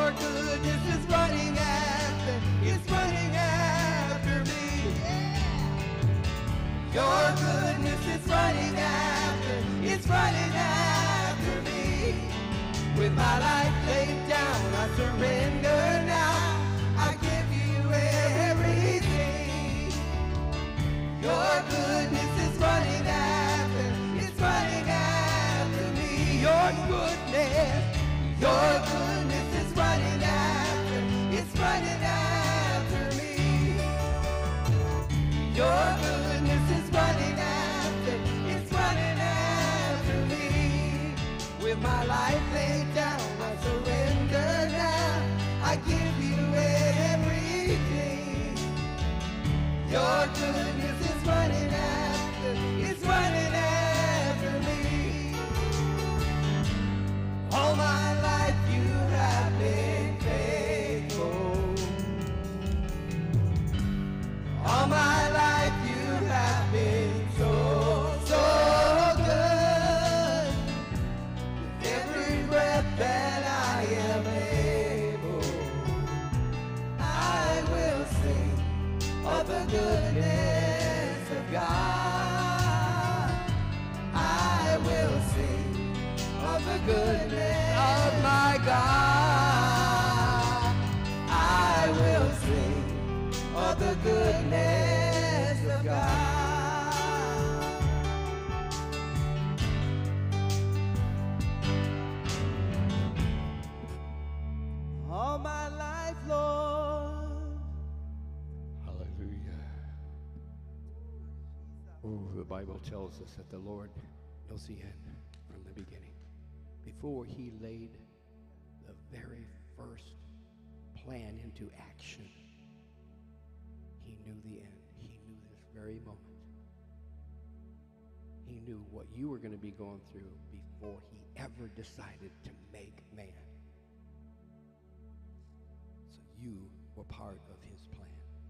Your goodness is running after, it's running after me. Your goodness is running after, it's running after me. With my life laid down, I surrender now. I give you everything. Your goodness is running after, it's running after me. Your goodness is running after, it's running after me. Your goodness is running after, it's running after me. With my life laid down, I surrender now. I give you everything. Your goodness is running after, it's running after me. All my life you have been faithful. All my life you have been so, so good. With every breath that I am able, I will sing of the goodness of God. I will sing of the goodness of my God. I will sing of the goodness of God. All my life, Lord. Hallelujah. Oh, the Bible tells us that the Lord knows the end from the beginning. Before he laid the very first plan into action, he knew the end. He knew this very moment. He knew what you were going to be going through before he ever decided to make man. So you were part of his plan.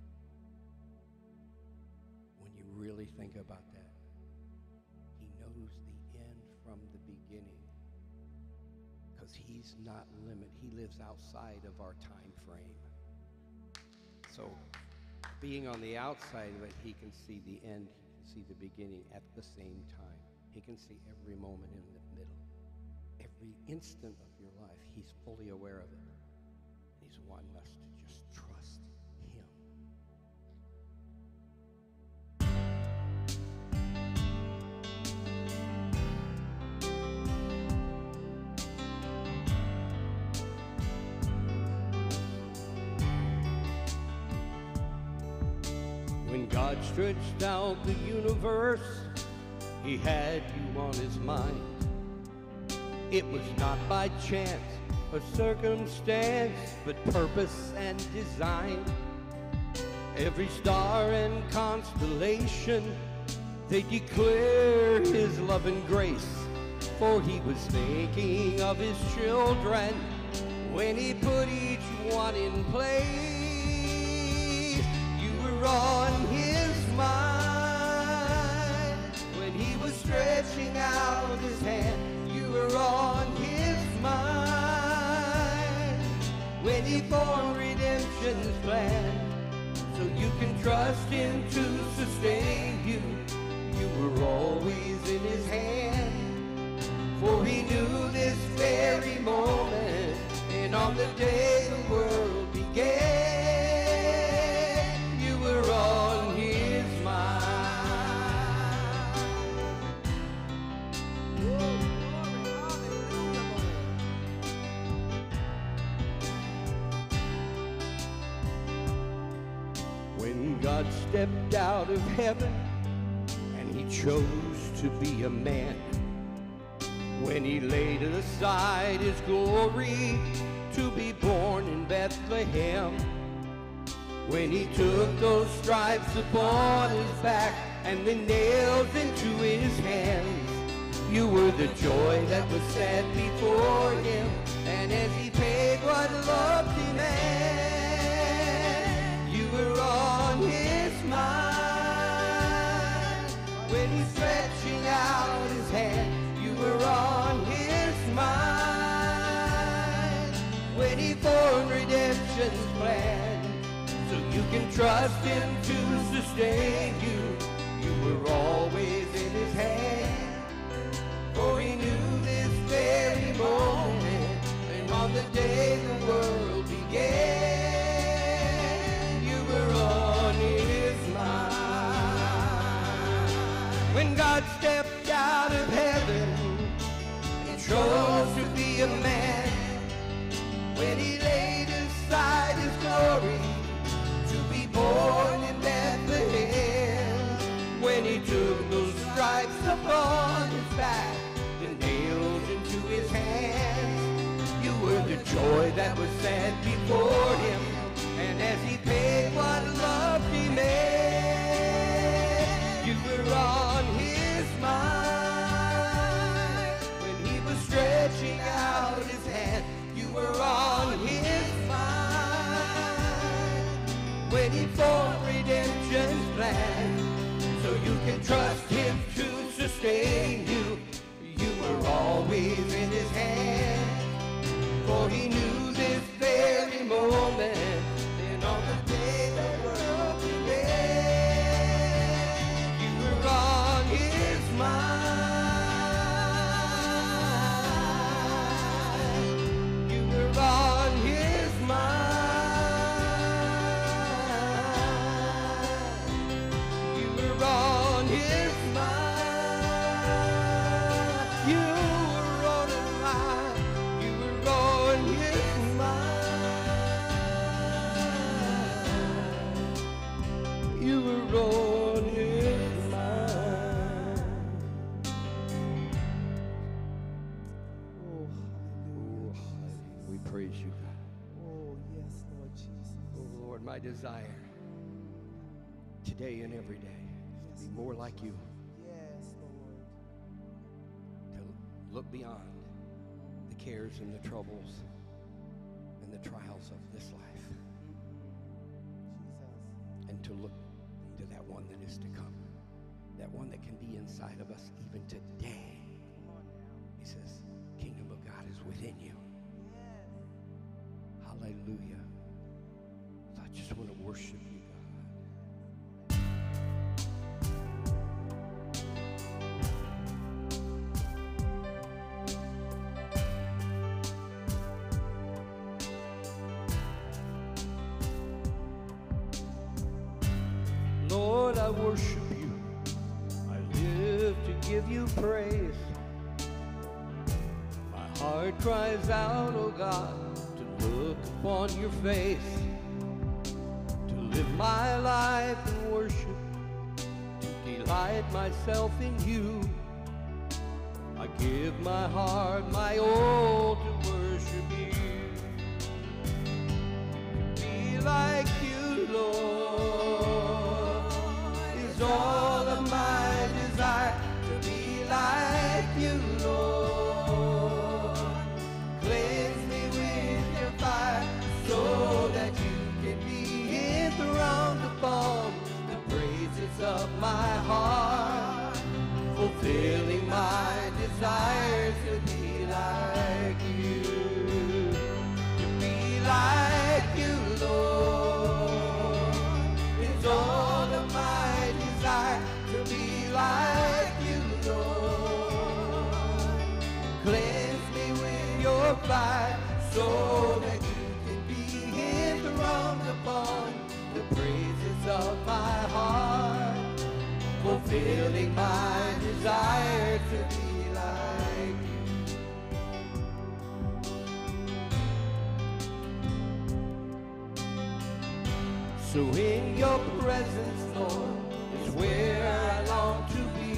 When you really think about that, he knows the end from the beginning. Because he's not limited. He lives outside of our time frame. So being on the outside of it, he can see the end, he can see the beginning at the same time. He can see every moment in the middle. Every instant of your life, he's fully aware of it. And he's wanting us to just trust him. When God stretched out the universe, he had you on his mind. It was not by chance or circumstance, but purpose and design. Every star and constellation, they declare his love and grace. For he was thinking of his children when he put each one in place. You were on his mind when he was stretching out his hand. You were on his mind when he formed redemption's plan. So you can trust him to sustain you. You were always in his hand. For he knew this very moment, and on the day the world began, you were on his mind. When God stepped out of heaven and he chose to be a man, when he laid aside his glory to be born in Bethlehem, when he took those stripes upon his back and the nails into his hands, you were the joy that was set before him. And as he paid what love demands, you were on his mind. When he's stretching out his hand, you were on his mind. When he formed redemption's plan, so you can trust him to sustain you. You were always in his hand, for he knew this very moment, and on the day the world began, you were on his mind. When God stepped out of heaven and chose to be a man, when he laid aside his glory to be born in Bethlehem, when he took those stripes upon his back, the nails into his hands, you were the joy that was set before him, and as he paid what love demanded, you were on his mind. When he was stretching out his hand, you were on his mind. When he formed redemption's plan, so you can trust him to sustain you, you were always in his hand, for he knew this very moment, and on the day the world began, you were on his mind. You were on his mind. You were on his mind. You were on his mind. You were on his mind. You were on his mind. Oh, hallelujah. We praise you, God. Oh, yes, Lord Jesus. Oh, Lord, my desire today and every day is to be more like you, Yes, Lord. to look beyond the cares and the troubles and the trials of this life, Jesus. and to look into that one that is to come, that one that can be inside of us even today. Come on now. He says, kingdom of God is within you. Yes. Hallelujah. So I just want to worship you, God. Lord, I worship you. I live to give you praise. My heart cries out, oh God, to look upon your face, to live my life in worship, to delight myself in you. I give my heart, my all to worship you. To be like you, Lord, is all of my desire. To be like you, Lord. Cleanse me with your fire, so that you can be enthroned upon the praises of my heart, fulfilling my desire to be like you. To be like you, Lord, is all of my desire. To be like you, Lord. Cleanse me with your fire, so that you can be enthroned upon the praises of my heart, fulfilling my desire to be like you. So in your presence, Lord, is where I long to be.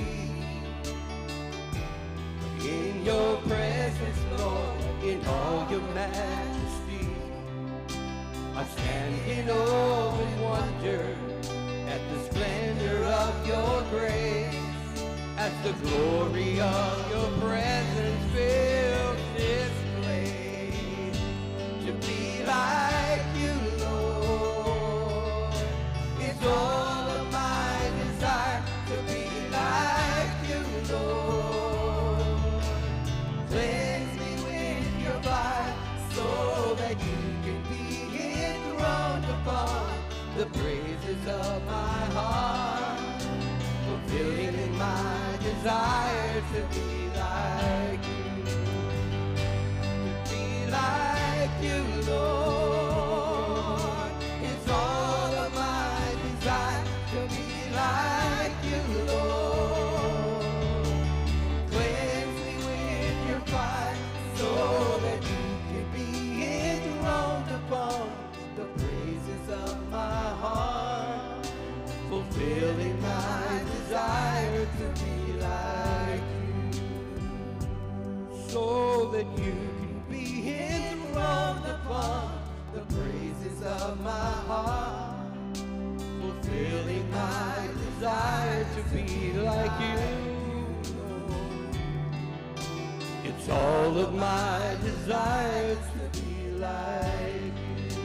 In your presence, Lord, in all your majesty, I stand in awe and wonder at the splendor of your grace, as the glory of your presence fills this place. To be like you, Lord, is all of my desire. To be like you, Lord. Cleanse me with your fire, so that you can be in the praises of my heart, fulfilling my desire to be like you. To be like you, Lord. It's all of my desire to be like you, Lord. Cleanse me with your fire so that you can be enthroned upon the praises of my heart, fulfilling my desire to be like you, so that you can be enthroned upon the praises of my heart, fulfilling my desire to be like you. It's all of my desires to be like you.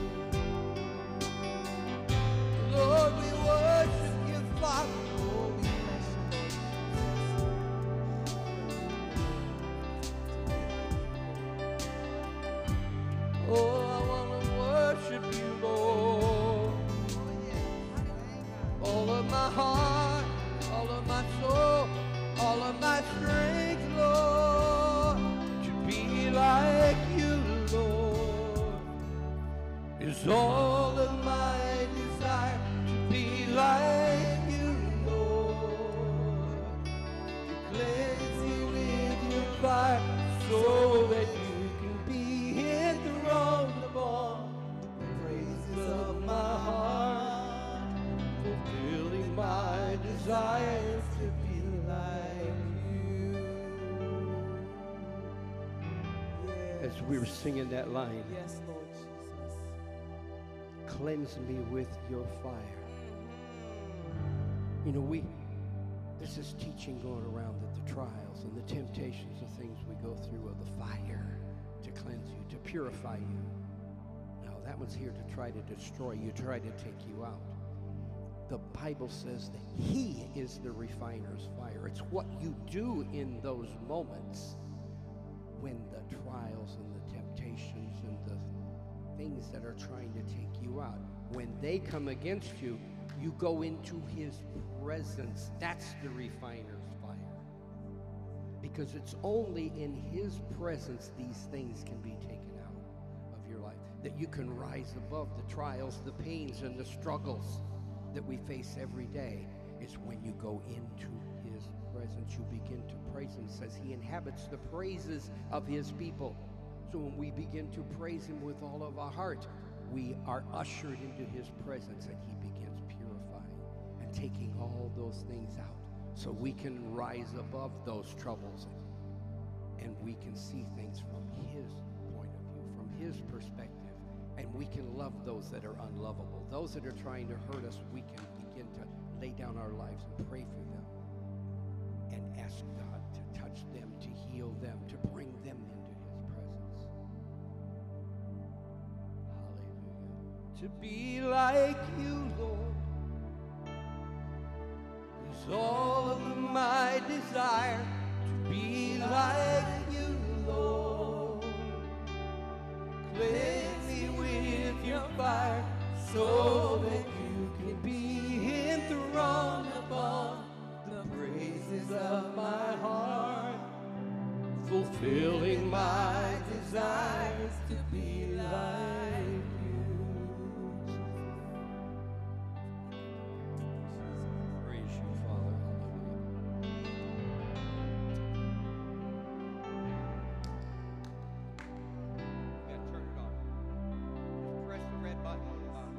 Lord, we worship you, Father. Oh, we bless you, Lord. Oh, I want to worship you, Lord. All of my heart, all of my soul, all of my strength, Lord, to be like you, Lord, is all of my desire. To be like you, Lord, to cleanse you with your fire, so that you can be enthroned upon the praises of my heart, fulfilling my desires to be like you. As we were singing that line, Yes, Lord Jesus. cleanse me with your fire. You know, this is teaching going around that the trials and the temptations, the things we go through, are the fire to cleanse you, to purify you. Now, that one's here to try to destroy you, try to take you out. The Bible says that He is the refiner's fire. It's what you do in those moments when the trials and the temptations and the things that are trying to take you out, when they come against you, you go into His presence. That's the refiner's fire. Because it's only in His presence these things can be taken out of your life. That you can rise above the trials, the pains, and the struggles that we face every day. Is when you go into His presence, you begin to praise Him. It says He inhabits the praises of His people. So when we begin to praise Him with all of our heart, we are ushered into His presence, and He begins purifying and taking all those things out, so we can rise above those troubles, and we can see things from His point of view, from His perspective, and we can love those that are unlovable. Those that are trying to hurt us, we can begin to lay down our lives and pray for them and ask God to touch them, to heal them, to bring them into His presence. Hallelujah. To be like you, Lord, is all of my desire. To be like you, Lord, cleanse me with your fire, so that you can be enthroned upon the praises of my heart, fulfilling my desires to be like you. Praise you, Father. Hallelujah. You gotta turn it on. Just press the red button on the bottom.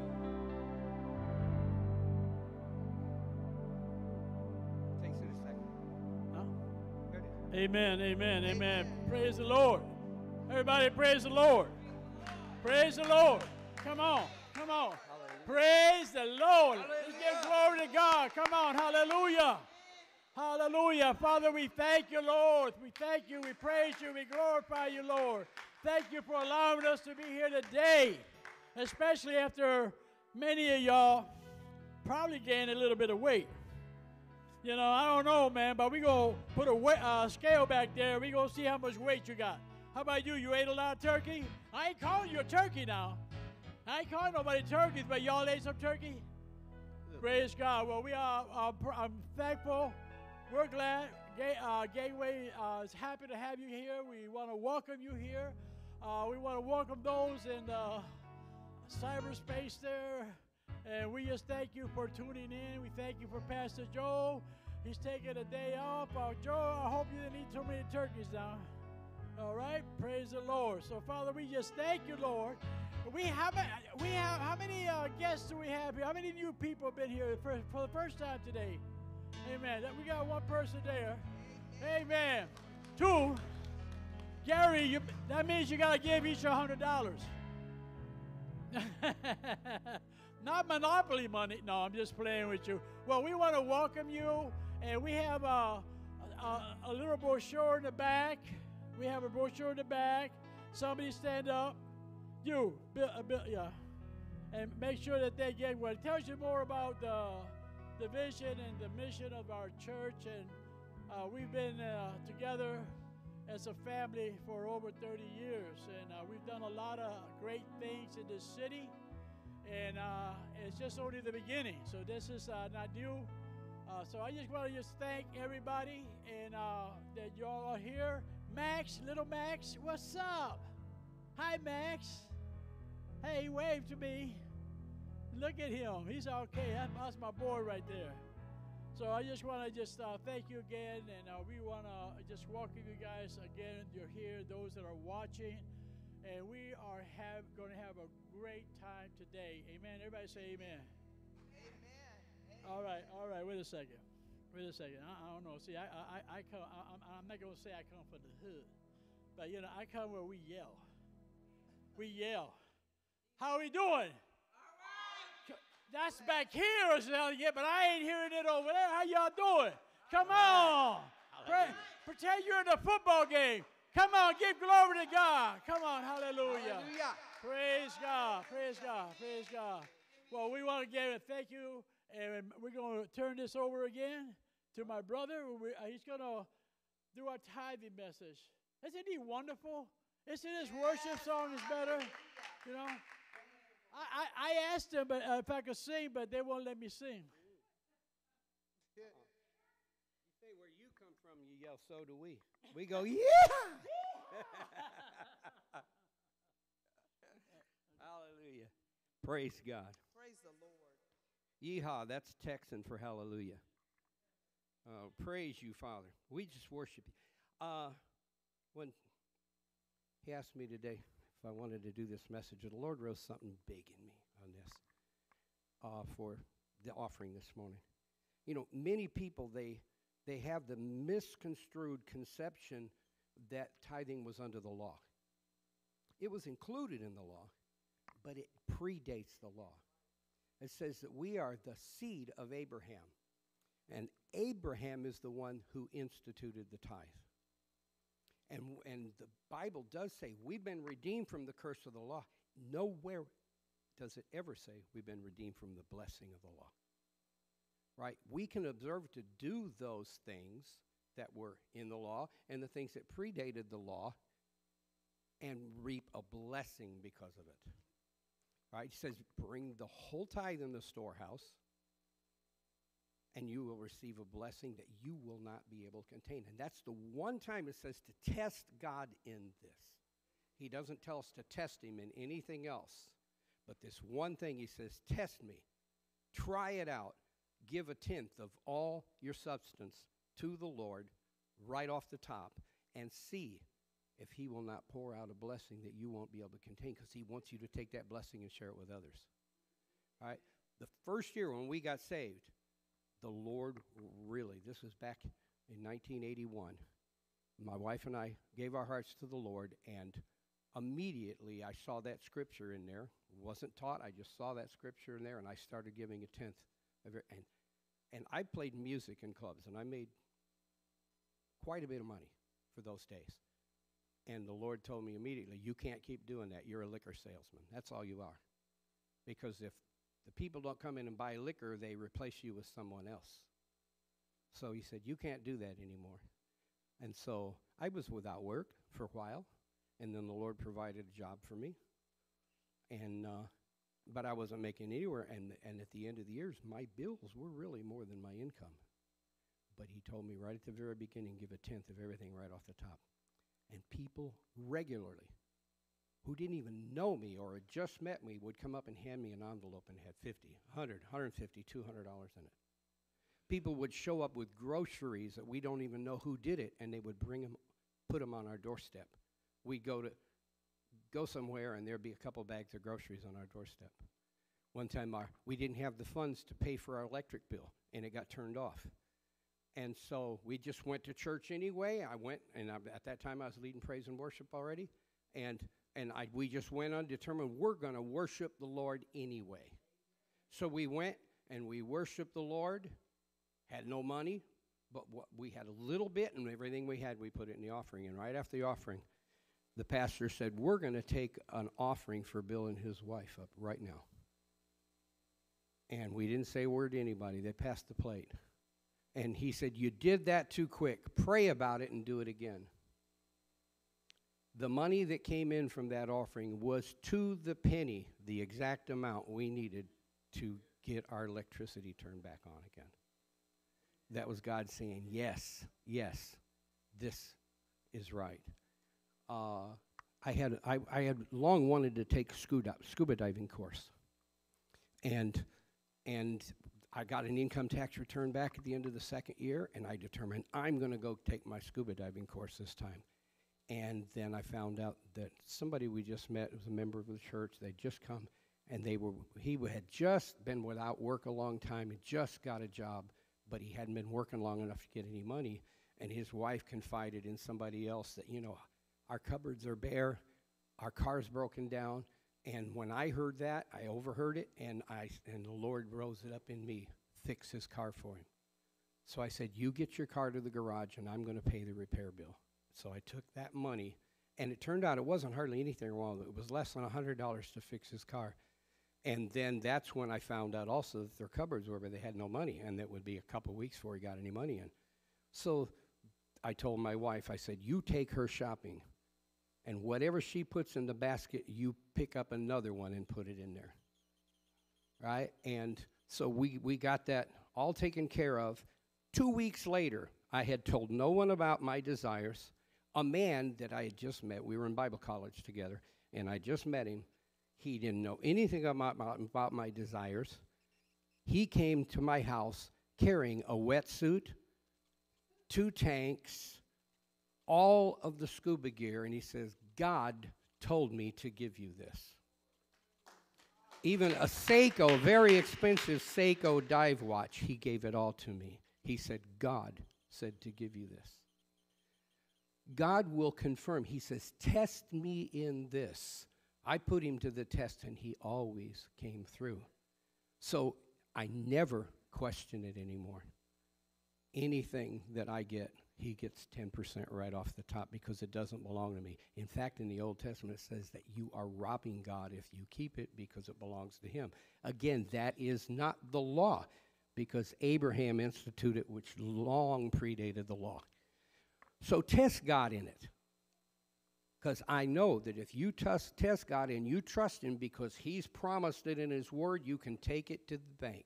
Takes it a second. Huh? There it is. Amen, amen, amen. Praise the Lord. Everybody praise the Lord. Praise the Lord. Come on, come on. Praise the Lord. Let's give glory to God. Come on, hallelujah. Hallelujah. Father, we thank you, Lord. We thank you, we praise you, we glorify you, Lord. Thank you for allowing us to be here today, especially after many of y'all probably gained a little bit of weight. You know, I don't know, man, but we're going to put a scale back there. We're going to see how much weight you got. How about you? You ate a lot of turkey? I ain't calling you a turkey now. I ain't calling nobody turkeys, but y'all ate some turkey? Praise God. Well, I'm thankful. We're glad. Gateway is happy to have you here. We want to welcome you here. We want to welcome those in cyberspace there. And we just thank you for tuning in. We thank you for Pastor Joe. He's taking a day off. Joe, I hope you didn't eat too many turkeys now. All right? Praise the Lord. So, Father, we just thank you, Lord. How many guests do we have here? How many new people have been here for the first time today? Amen. We got one person there. Amen. 2, Gary, that means you got to give each $100. Not Monopoly money. No, I'm just playing with you. Well, we want to welcome you, and we have a little brochure in the back. We have a brochure in the back. Somebody stand up. You, yeah. And make sure that they get one. It tells you more about the vision and the mission of our church. And we've been together as a family for over 30 years. And we've done a lot of great things in this city. And it's just only the beginning. So this is not new. So I just want to thank everybody and that y'all are here. Max, little Max, what's up? Hi, Max. Hey, wave to me. Look at him. He's okay. That's my boy right there. So I just want to thank you again, and we want to just welcome you guys again. You're here, those that are watching, and we are going to have a great time today. Amen. Everybody say amen. Amen. All right. Wait a second. I don't know. See, I come. I'm not going to say I come from the hood, but I come where we yell. We yell. How are we doing? All right. That's back here, but I ain't hearing it over there. How y'all doing? Come on. Pretend you're in a football game. Come on, give glory to God. Come on, hallelujah. Praise God. Well, we want to thank you, and we're going to turn this over again to my brother. He's going to do our tithing message. Isn't he wonderful? Isn't his worship song is better? I asked them if I could sing, but they won't let me sing. You say where you come from, you yell, so do we. We go, yeah! Hallelujah. Praise God. Praise the Lord. Yeehaw, that's Texan for hallelujah. Praise you, Father. We just worship you. When he asked me today if I wanted to do this message, the Lord wrote something big in me on this for the offering this morning. Many people, they have the misconstrued conception that tithing was under the law. It was included in the law, but it predates the law. It says that we are the seed of Abraham, and Abraham is the one who instituted the tithe. And the Bible does say we've been redeemed from the curse of the law. Nowhere does it ever say we've been redeemed from the blessing of the law. Right? We can observe to do those things that were in the law and the things that predated the law and reap a blessing because of it. Right? He says, bring the whole tithe in the storehouse, and you will receive a blessing that you will not be able to contain. And that's the one time it says to test God in this. He doesn't tell us to test him in anything else. But this one thing, he says, test me. Try it out. Give a tenth of all your substance to the Lord right off the top and see if he will not pour out a blessing that you won't be able to contain, because he wants you to take that blessing and share it with others. All right? The first year when we got saved, the Lord really, this was back in 1981, my wife and I gave our hearts to the Lord, and immediately I saw that scripture in there. It wasn't taught, I just saw that scripture in there, and I started giving a tenth of it. And I played music in clubs, and I made quite a bit of money for those days. And the Lord told me immediately, you can't keep doing that. You're a liquor salesman. That's all you are. Because if the people don't come in and buy liquor, they replace you with someone else. So he said, you can't do that anymore. And so I was without work for a while, and then the Lord provided a job for me. And but I wasn't making anywhere. And at the end of the years, my bills were really more than my income. But he told me right at the very beginning, give a tenth of everything right off the top. And people regularly, who didn't even know me or had just met me, would come up and hand me an envelope and had 50, 100, 150, $200 in it. People would show up with groceries that we don't even know who did it, and they would bring them, put them on our doorstep. We'd go somewhere, and there'd be a couple bags of groceries on our doorstep. One time, we didn't have the funds to pay for our electric bill, and it got turned off. And so we just went to church anyway. I went, and at that time, I was leading praise and worship already, and we just went on determined we're going to worship the Lord anyway. So we went, and we worshiped the Lord. Had no money, but we had a little bit, and everything we had, we put it in the offering. And right after the offering, the pastor said, we're going to take an offering for Bill and his wife up right now. And we didn't say a word to anybody. They passed the plate. And he said, you did that too quick. Pray about it and do it again. The money that came in from that offering was to the penny the exact amount we needed to get our electricity turned back on again. That was God saying, yes, yes, this is right. I had long wanted to take a scuba diving course. And I got an income tax return back at the end of the second year, and I determined I'm going to go take my scuba diving course this time. And then I found out that somebody we just met was a member of the church. They'd just come, and he had just been without work a long time. He just got a job, but he hadn't been working long enough to get any money. And his wife confided in somebody else that, our cupboards are bare, our car's broken down. And when I heard that, I overheard it, and the Lord rose it up in me, fix his car for him. So I said, you get your car to the garage, and I'm going to pay the repair bill. So I took that money, and it turned out it wasn't hardly anything wrong. It was less than $100 to fix his car. And then that's when I found out also that their cupboards were where they had no money, and that would be a couple weeks before he got any money in. So I told my wife, I said, you take her shopping, and whatever she puts in the basket, you pick up another one and put it in there, right? And so we got that all taken care of. 2 weeks later, I had told no one about my desires. A man that I had just met, we were in Bible college together, and I just met him. He didn't know anything about my desires. He came to my house carrying a wetsuit, 2 tanks, all of the scuba gear, and he says, God told me to give you this. Even a Seiko, very expensive Seiko dive watch, he gave it all to me. He said, God said to give you this. God will confirm. He says, test me in this. I put him to the test, and he always came through. So I never question it anymore. Anything that I get, he gets 10% right off the top because it doesn't belong to me. In fact, in the Old Testament, it says that you are robbing God if you keep it because it belongs to him. Again, that is not the law because Abraham instituted, which long predated the law. So test God in it. Because I know that if you test God and you trust him because he's promised it in his word, you can take it to the bank.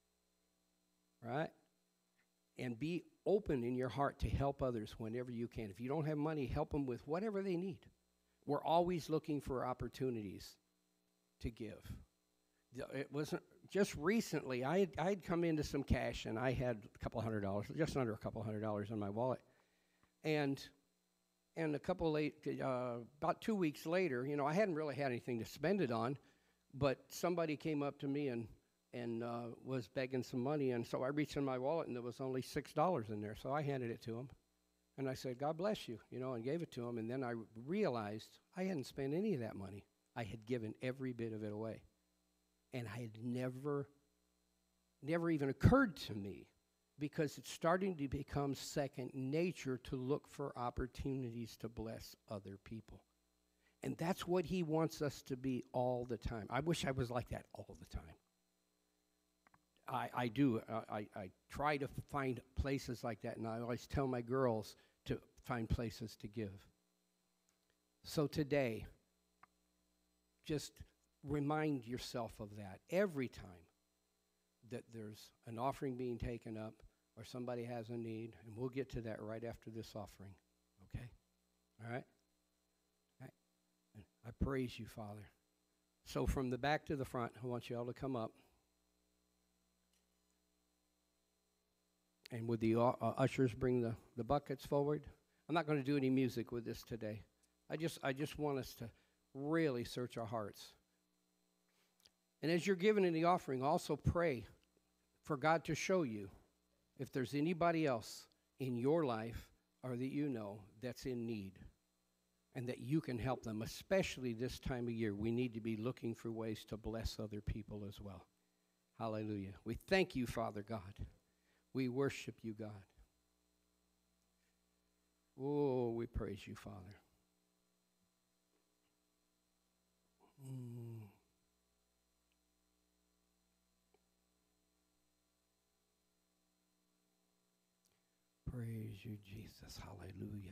Right? And be open in your heart to help others whenever you can. If you don't have money, help them with whatever they need. We're always looking for opportunities to give. It wasn't just recently, I had come into some cash, and I had a couple $100, just under a couple $100 in my wallet. And about 2 weeks later, I hadn't really had anything to spend it on, but somebody came up to me and was begging some money, and so I reached in my wallet, and there was only $6 in there, so I handed it to him, and I said, God bless you, and gave it to him, and then I realized I hadn't spent any of that money. I had given every bit of it away, and I had never even occurred to me, because it's starting to become second nature to look for opportunities to bless other people. And that's what he wants us to be all the time. I wish I was like that all the time. I do. I try to find places like that, and I always tell my girls to find places to give. So today, just remind yourself of that every time that there's an offering being taken up or somebody has a need, and we'll get to that right after this offering, okay? All right? All right. And I praise you, Father. So from the back to the front, I want you all to come up. And would the ushers bring the buckets forward? I'm not going to do any music with this today. I just want us to really search our hearts. And as you're giving in the offering, also pray for God to show you if there's anybody else in your life or that you know that's in need and that you can help them, especially this time of year. We need to be looking for ways to bless other people as well. Hallelujah. We thank you, Father God. We worship you, God. Oh, we praise you, Father. Praise you, Jesus. Hallelujah.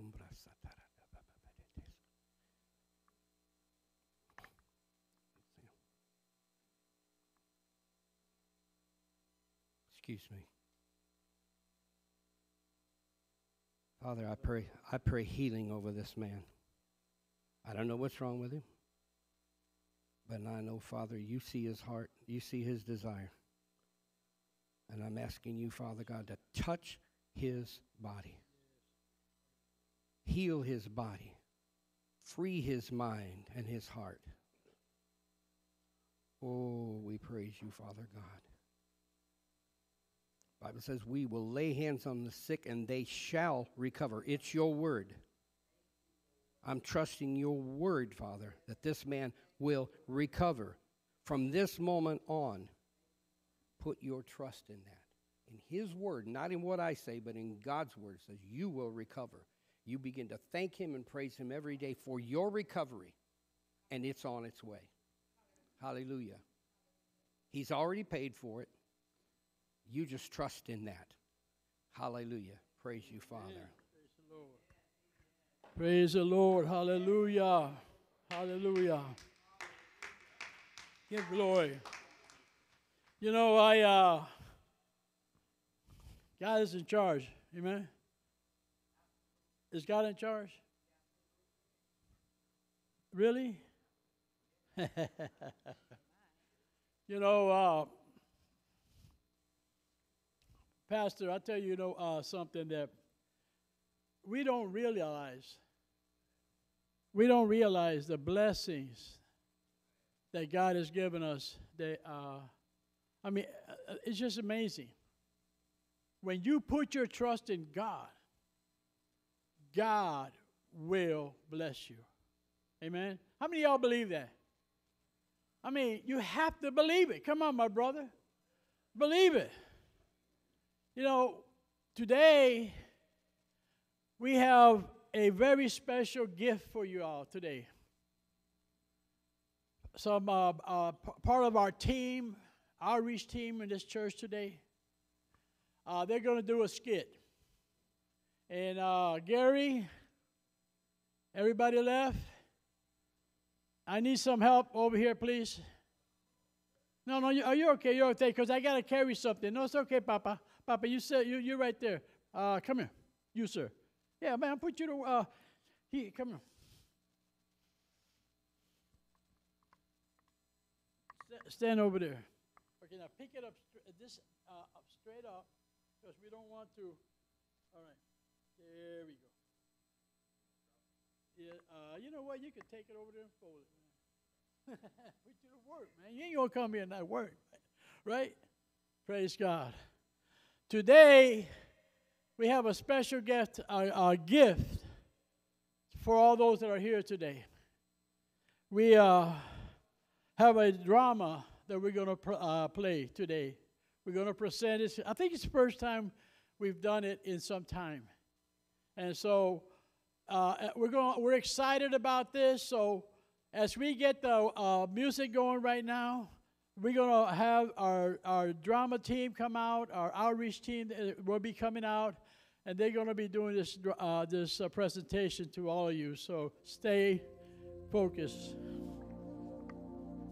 Excuse me. Father, I pray healing over this man. I don't know what's wrong with him, but I know, Father, you see his heart, you see his desire. And I'm asking you, Father God, to touch his body. Heal his body. Free his mind and his heart. Oh, we praise you, Father God. The Bible says we will lay hands on the sick and they shall recover. It's your word. I'm trusting your word, Father, that this man will recover. From this moment on, put your trust in that. In his word, not in what I say, but in God's word, says you will recover. You begin to thank him and praise him every day for your recovery, and it's on its way. Hallelujah. He's already paid for it. You just trust in that. Hallelujah. Praise you, Father. Praise the Lord. Praise the Lord. Hallelujah. Hallelujah. Give glory. You know, God is in charge. Amen. Is God in charge? Really? You know, Pastor, I tell you, something that we don't realize. We don't realize the blessings that God has given us. It's just amazing. When you put your trust in God, God will bless you. Amen? How many of y'all believe that? I mean, you have to believe it. Come on, my brother. Believe it. You know, today we have a very special gift for you all today. Some part of our team, outreach team in this church today, they're going to do a skit. And Gary, everybody left? I need some help over here, please. No, are you okay? You're okay, because I got to carry something. No, it's okay, Papa. Papa, you said you're right there. Come here. You, sir. Yeah, man, I'll put you to, come here. Stand over there. Okay, now pick it up, up straight up, because we don't want to. All right. There we go. Yeah, you know what? You can take it over there and fold it, man. Put you to work, man. You ain't going to come here and not work, right? Praise God. Today, we have a special gift, gift for all those that are here today. We have a drama that we're going to play today. We're going to present it. I think it's the first time we've done it in some time. And so we're excited about this. So as we get the music going right now, we're going to have our drama team come out. Our outreach team will be coming out, and they're going to be doing this presentation to all of you. So stay focused.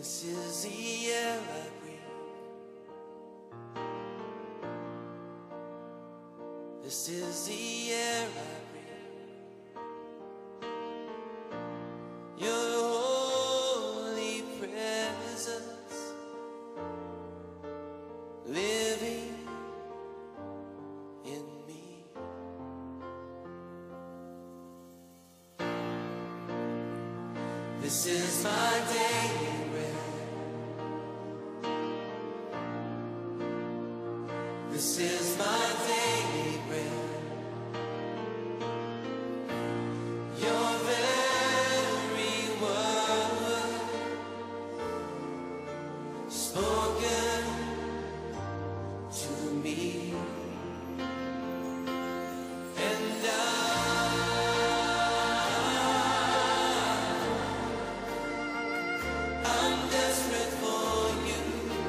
This is the air I breathe. This is the air I breathe. Your holy presence living in me. This is my daily bread. This is my daily bread. Your very word spoken to me. And I'm desperate for you.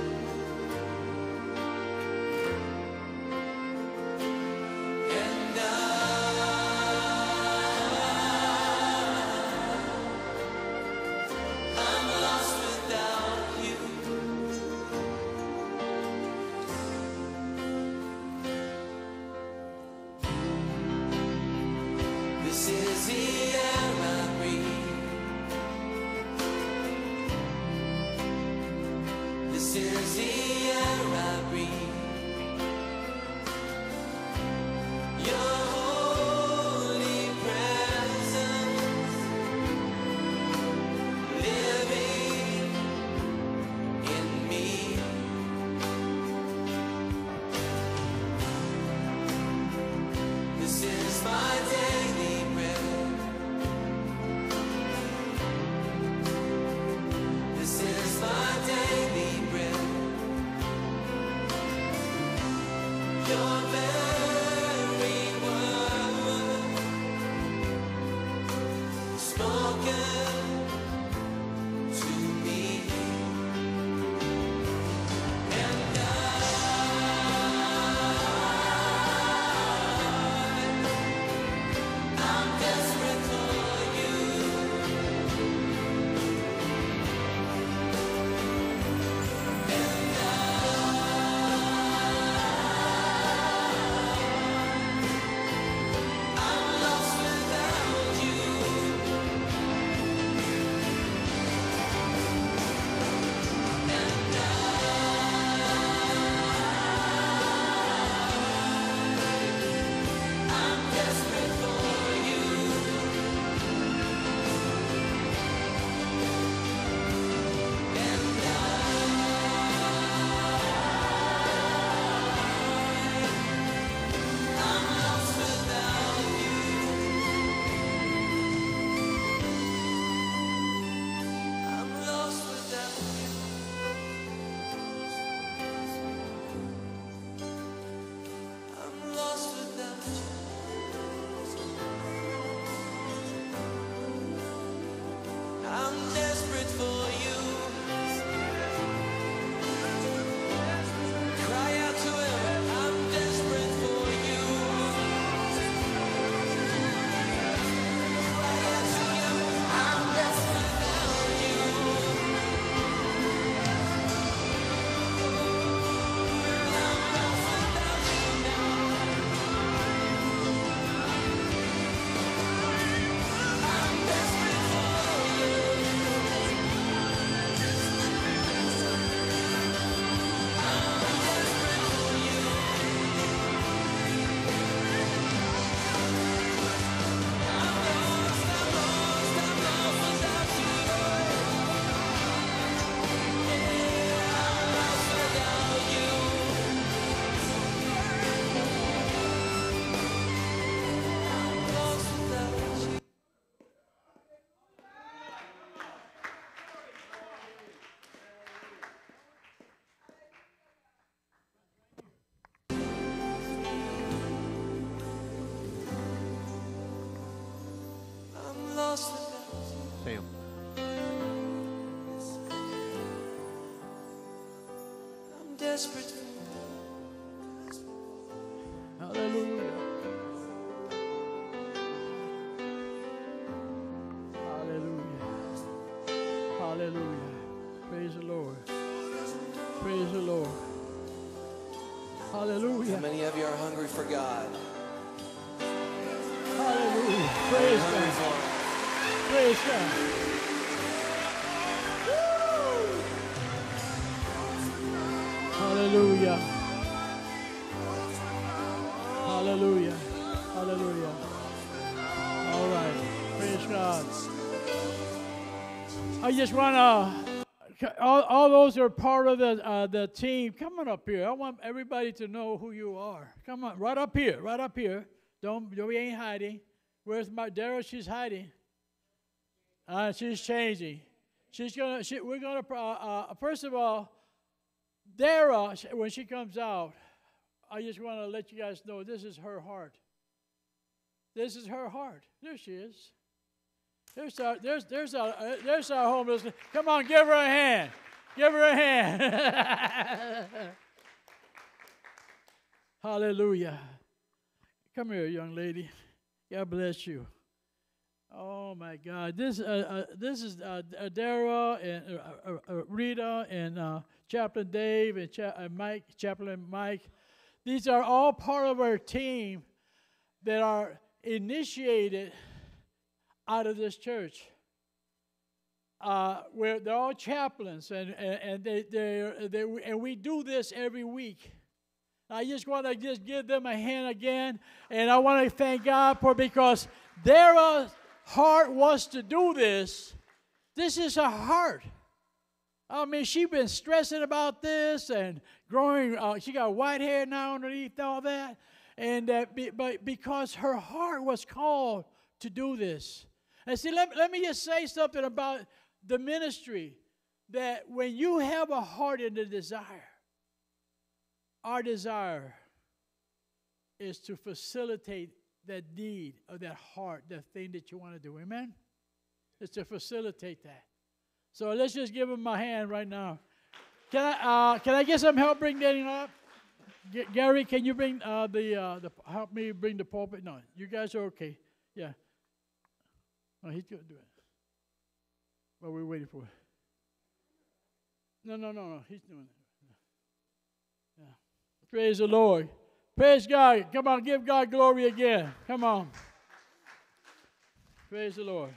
And I'm lost without you. This is the air I breathe. This is the air I breathe. Your holy presence living in me. This is my daily bread. This is my daily bread. Your very word spoken to me. And I'm desperate for you. And I'm lost without you. And I'm desperate for you. And I'm lost without you. I'm lost without you. I'm lost without you. I'm desperate for you. Cry out to him. I'm desperate for you. Cry out to him. I'm desperate for you. I'm lost without you now. I'm desperate for you. I'm lost without you. Sam. I'm desperate for you. Hallelujah. Hallelujah. Hallelujah. Praise the Lord. Praise the Lord. Hallelujah. How many of you are hungry for God? Hallelujah. Praise God. Praise God. Hallelujah. Hallelujah. Hallelujah. All right. Praise God. I just want to, all those who are part of the team, come on up here. I want everybody to know who you are. Come on, right up here, right up here. We ain't hiding. Where's my Daryl? She's hiding. She's changing. We're gonna, first of all, Dara, when she comes out, I just want to let you guys know this is her heart. This is her heart. There she is. There's our homeless. Come on, give her a hand. Give her a hand. Hallelujah. Come here, young lady. God bless you. Oh my God. This is Dara and Rita and Chaplain Dave and Mike, Chaplain Mike. These are all part of our team that are initiated out of this church. Where they're all chaplains, and we do this every week. I just want to give them a hand again, and I want to thank God because their heart was to do this. This is her heart. I mean, she's been stressing about this and growing. She got white hair now underneath all that, and but because her heart was called to do this. And see, let me just say something about the ministry, that when you have a heart and a desire, our desire is to facilitate that need of that heart, that thing that you want to do. Amen? It's to facilitate that. So let's just give him a hand right now. Can I get some help bring that up? Gary, can you bring help me bring the pulpit? No, you guys are okay. Yeah. Oh, he's going to do it. Well, we're waiting for it. No. He's doing it. Yeah. Praise the Lord. Praise God. Come on, give God glory again. Come on. Praise the Lord.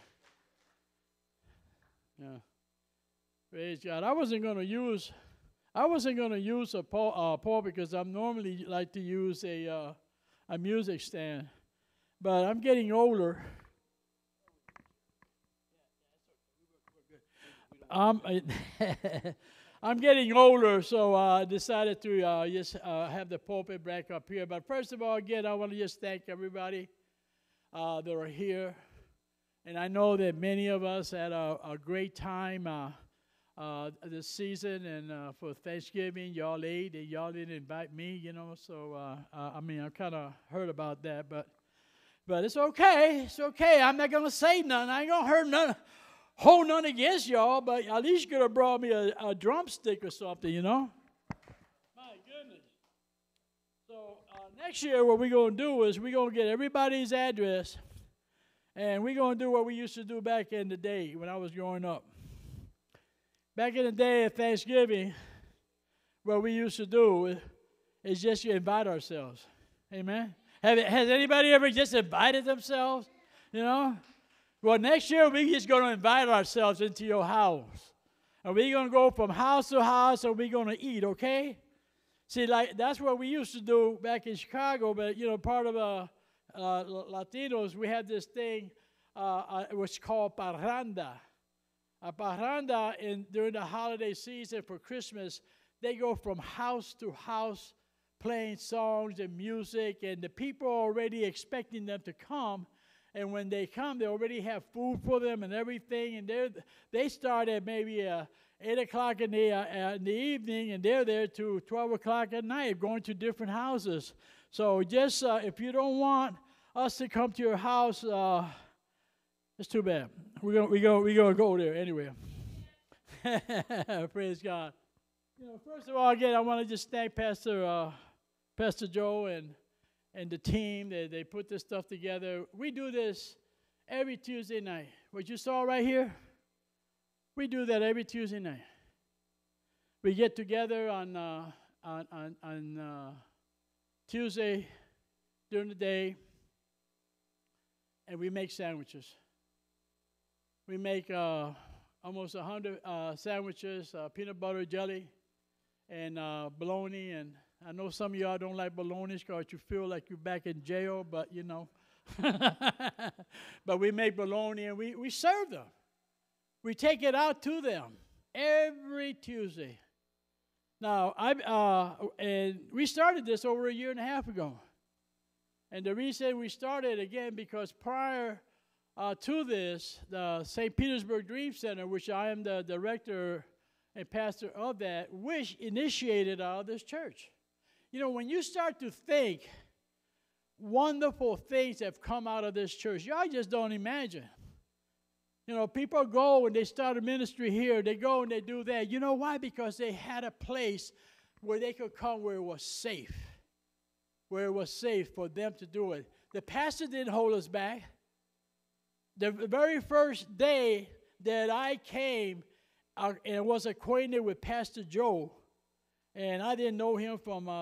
Yeah. Praise God. I wasn't going to use a Paul because I'm normally like to use a music stand, but I'm getting older. I'm getting older, so I decided to just have the pulpit back up here. But first of all, again, I want to just thank everybody that are here. And I know that many of us had a great time this season, and for Thanksgiving, y'all ate, and y'all didn't invite me, So, I mean, I kind of heard about that, but it's okay. It's okay. I'm not going to say nothing. I ain't going to hurt none. Hold none against y'all, but at least you could have brought me a drumstick or something, My goodness. So next year what we're going to do is we're going to get everybody's address, and we're going to do what we used to do back in the day when I was growing up. Back in the day at Thanksgiving, what we used to do is just invite ourselves. Amen? Has anybody ever just invited themselves, Well, next year, we're just going to invite ourselves into your house. And we're going to go from house to house, and we're going to eat, okay? See, that's what we used to do back in Chicago, but, part of Latinos, we had this thing, it was called parranda. A parranda, during the holiday season for Christmas, they go from house to house playing songs and music, and the people are already expecting them to come. And when they come, they already have food for them and everything. And they start at maybe 8 o'clock in the evening, and they're there to 12 o'clock at night, going to different houses. So just if you don't want us to come to your house, it's too bad. We're gonna go there anyway. Praise God. First of all, again, I want to just thank Pastor Joe and the team. They put this stuff together. We do this every Tuesday night. What you saw right here, we do that every Tuesday night. we get together on Tuesday during the day, and we make sandwiches. We make almost 100 sandwiches, peanut butter, jelly, and bologna. And I know some of y'all don't like bologna because you feel like you're back in jail, but you know. But we make bologna, and we serve them. We take it out to them every Tuesday. Now, and we started this over a year and a half ago. And the reason we started, again, because prior to this, the St. Petersburg Dream Center, which I am the director and pastor of that, which initiated this church. You know, when you start to think wonderful things have come out of this church, y'all just don't imagine. You know, people go and they start a ministry here. They go and they do that. You know why? Because they had a place where they could come where it was safe. Where it was safe for them to do it. The pastor didn't hold us back. The very first day that I came and was acquainted with Pastor Joe, and I didn't know him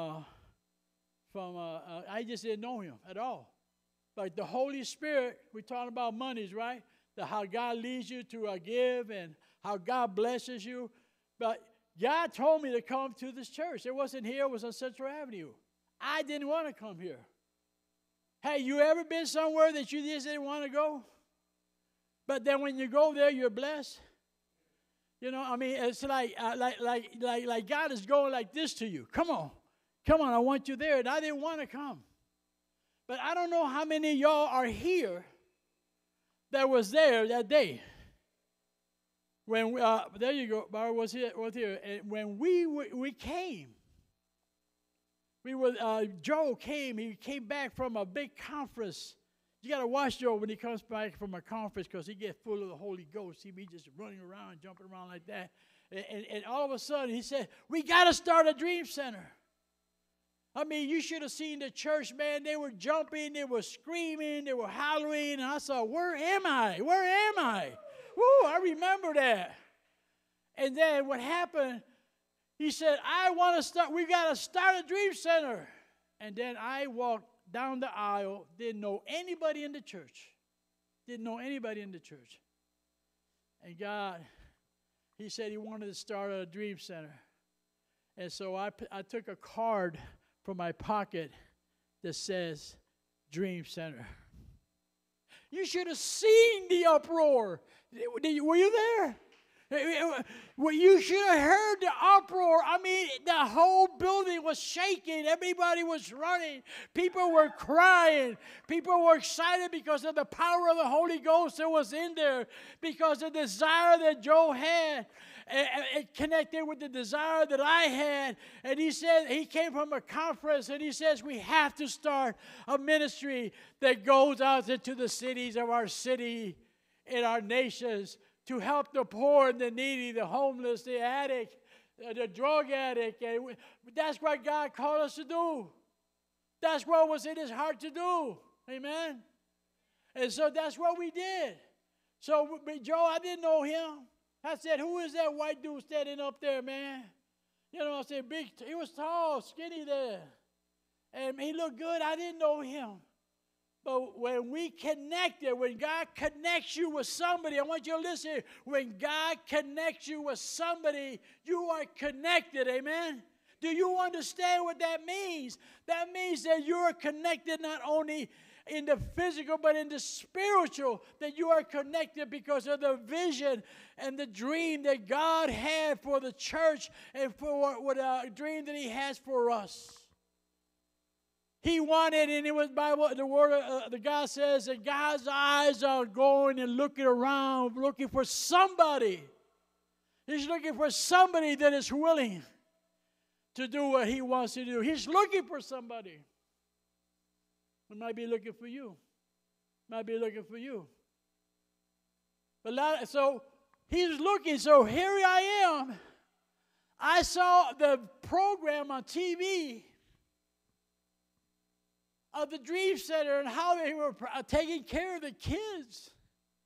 I just didn't know him at all. But the Holy Spirit, we're talking about monies, right? How God leads you to give and how God blesses you. But God told me to come to this church. It wasn't here. It was on Central Avenue. I didn't want to come here. Hey, you ever been somewhere that you just didn't want to go? But then when you go there, you're blessed. You know, I mean, it's like God is going like this to you. Come on, I want you there. And I didn't want to come. But I don't know how many of y'all are here that was there that day. When there you go, Barbara was here, and when we came, Joe came. He came back from a big conference. You got to watch Joe when he comes back from a conference because he gets full of the Holy Ghost. See me just running around, jumping around like that. And all of a sudden he said, we got to start a dream center. I mean, you should have seen the church, man. They were jumping, they were screaming, they were hollering. And I thought, where am I? Where am I? Woo, I remember that. And then what happened, he said, we got to start a dream center. And then I walked down the aisle, didn't know anybody in the church. And God, he said he wanted to start a dream center. And so I took a card from my pocket that says Dream Center. You should have seen the uproar. Were you there? Well, you should have heard the uproar. I mean, the whole building was shaking. Everybody was running. People were crying. People were excited because of the power of the Holy Ghost that was in there, because the desire that Joe had. It connected with the desire that I had. And he said, he came from a conference, and he says, we have to start a ministry that goes out into the cities of our city and our nations to help the poor and the needy, the homeless, the addict, the drug addict. And that's what God called us to do. That's what was in his heart to do. Amen? And so that's what we did. So Joe, I didn't know him. I said, who is that white dude standing up there, man? You know, I said, he was tall, skinny there. And he looked good. I didn't know him. But when we connected, when God connects you with somebody, I want you to listen. When God connects you with somebody, you are connected, amen? Do you understand what that means? That means that you are connected not only in the physical, but in the spiritual, that you are connected because of the vision and the dream that God had for the church and for what a dream that he has for us. He wanted, and it was Bible, the word the God says that God's eyes are going and looking around, looking for somebody. He's looking for somebody that is willing to do what he wants to do. He's looking for somebody. He might be looking for you. Might be looking for you. But so he's looking. So here I am. I saw the program on TV of the Dream Center and how they were taking care of the kids.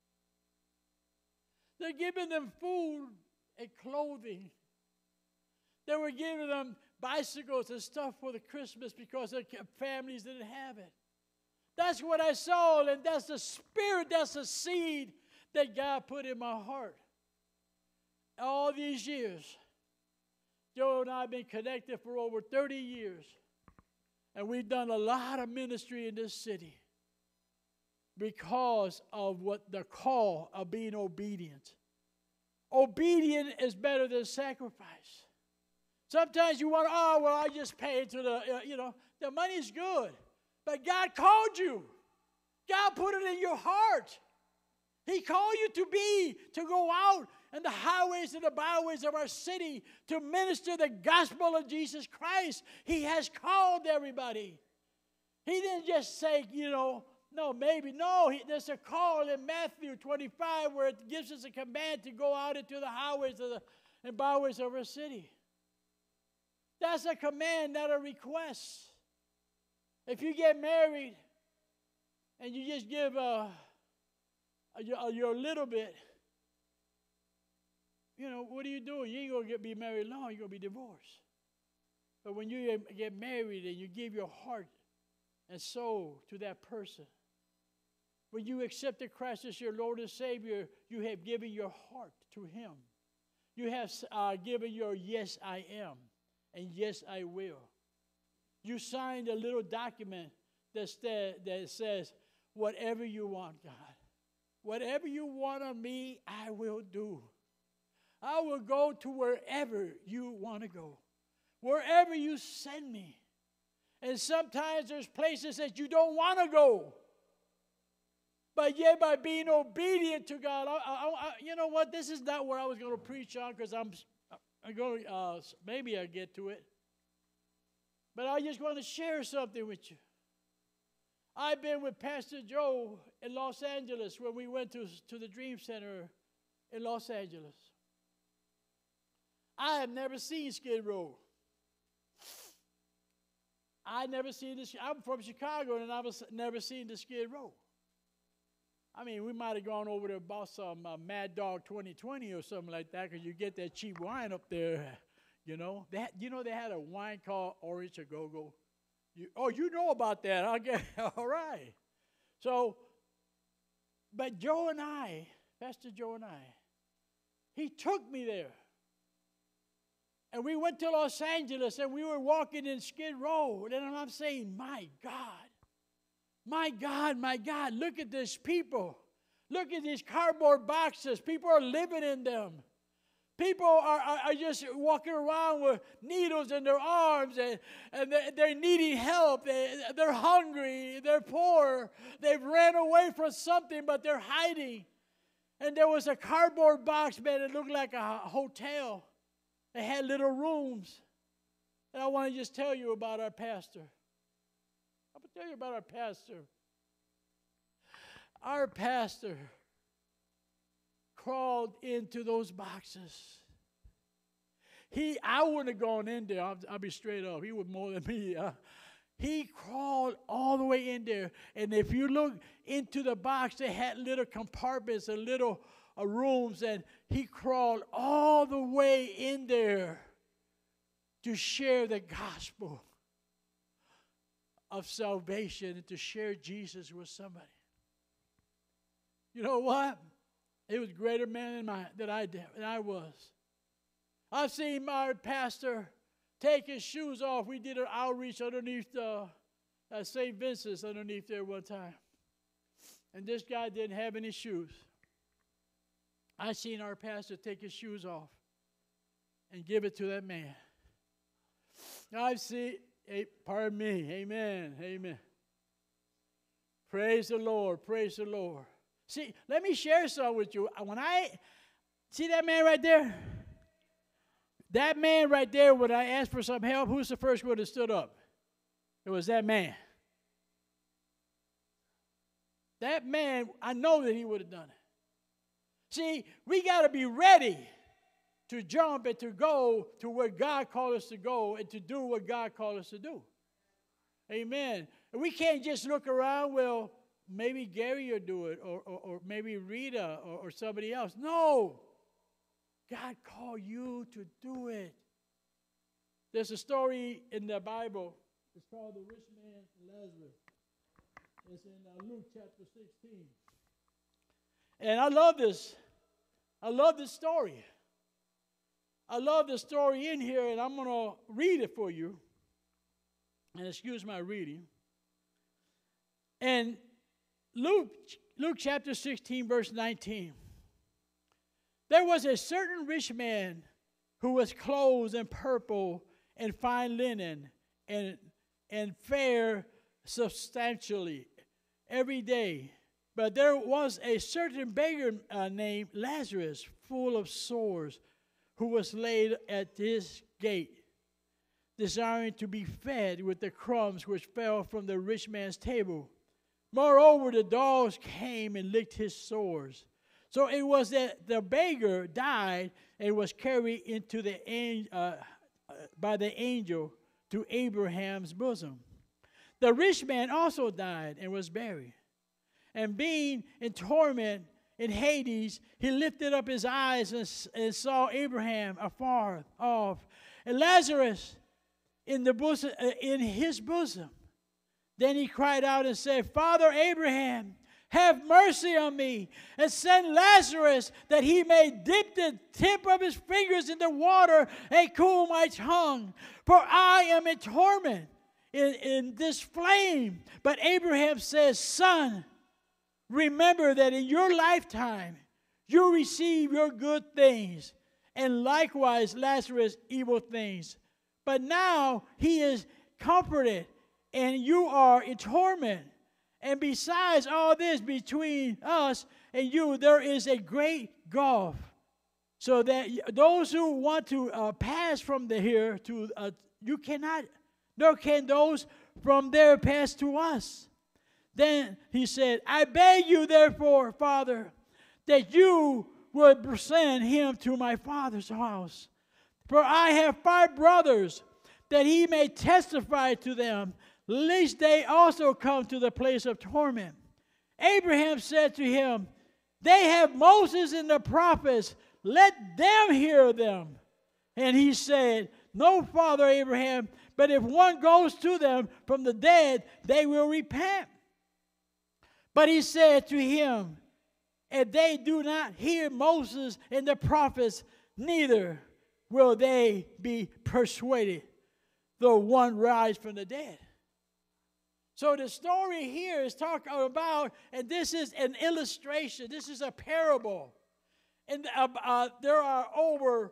They're giving them food and clothing. They were giving them bicycles and stuff for the Christmas because their families didn't have it. That's what I saw, and that's the spirit, that's the seed that God put in my heart. All these years, Joe and I have been connected for over 30 years, and we've done a lot of ministry in this city because of what the call of being obedient. Obedient is better than sacrifice. Sometimes you want, oh, well, I just pay to the money's good. But God called you. God put it in your heart. He called you to go out in the highways and the byways of our city to minister the gospel of Jesus Christ. He has called everybody. He didn't just say, no, maybe. No, there's a call in Matthew 25 where it gives us a command to go out into the highways and byways of our city. That's a command, not a request. If you get married and you just give your little bit, what are you doing? You ain't going to be married long. You're going to be divorced. But when you get married and you give your heart and soul to that person, when you accepted Christ as your Lord and Savior, you have given your heart to Him. You have given your yes, I am, and yes, I will. You signed a little document that says, whatever you want, God. Whatever you want of me, I will do. I will go to wherever you want to go. Wherever you send me. And sometimes there's places that you don't want to go. But yet by being obedient to God, you know what? This is not what I was going to preach on because I'm going to, maybe I'll get to it. But I just want to share something with you. I've been with Pastor Joe in Los Angeles when we went to the Dream Center in Los Angeles. I have never seen Skid Row. I never seen this. I'm from Chicago, and I've never seen the Skid Row. I mean, we might have gone over there and bought some Mad Dog 2020 or something like that, because you get that cheap wine up there. They had a wine called Orange A-Go-Go. You know about that. Okay, all right. So, but Joe and I, Pastor Joe and I, he took me there. And we went to Los Angeles, and we were walking in Skid Row. And I'm saying, my God, look at these people. Look at these cardboard boxes. People are living in them. People are just walking around with needles in their arms, and they're needing help. They're hungry. They're poor. They've ran away from something, but they're hiding. And there was a cardboard box, man. It looked like a hotel. It had little rooms. And I want to just tell you about our pastor. I'm going to tell you about our pastor. Our pastor crawled into those boxes. I wouldn't have gone in there. I'll be straight up. He was more than me. He crawled all the way in there. And if you look into the box, they had little compartments and little rooms. And he crawled all the way in there to share the gospel of salvation and to share Jesus with somebody. You know what? He was a greater man than I was. I've seen my pastor take his shoes off. We did an outreach underneath St. Vincent's underneath there one time. And this guy didn't have any shoes. I seen our pastor take his shoes off and give it to that man. I've seen, pardon me, amen, amen. Praise the Lord, praise the Lord. See, let me share something with you. When see that man right there? That man right there, when I asked for some help, who's the first one that stood up? It was that man. That man, I know that he would have done it. See, we got to be ready to jump and to go to where God called us to go and to do what God called us to do. Amen. And we can't just look around, well, maybe Gary will do it, or maybe Rita or somebody else. No. God called you to do it. There's a story in the Bible. It's called the rich man Lazarus. It's in Luke chapter 16. And I love this. I love this story. I love the story in here, and I'm going to read it for you. And excuse my reading. And Luke chapter 16, verse 19. There was a certain rich man who was clothed in purple and fine linen and fare substantially every day. But there was a certain beggar named Lazarus, full of sores, who was laid at his gate, desiring to be fed with the crumbs which fell from the rich man's table. Moreover, the dogs came and licked his sores. So it was that the beggar died and was carried into by the angel to Abraham's bosom. The rich man also died and was buried. And being in torment in Hades, he lifted up his eyes and saw Abraham afar off, and Lazarus in his bosom. Then he cried out and said, Father Abraham, have mercy on me, and send Lazarus that he may dip the tip of his fingers in the water and cool my tongue, for I am in torment in this flame. But Abraham says, Son, remember that in your lifetime you receive your good things, and likewise Lazarus evil things. But now he is comforted, and you are in torment. And besides all this, between us and you, there is a great gulf, so that those who want to pass from here to you cannot, nor can those from there pass to us. Then he said, I beg you, therefore, Father, that you would send him to my father's house. For I have 5 brothers, that he may testify to them, lest they also come to the place of torment. Abraham said to him, They have Moses and the prophets, let them hear them. And he said, No, Father Abraham, but if one goes to them from the dead, they will repent. But he said to him, If they do not hear Moses and the prophets, neither will they be persuaded, though one rise from the dead. So the story here is talking about, and this is an illustration, this is a parable. And there are over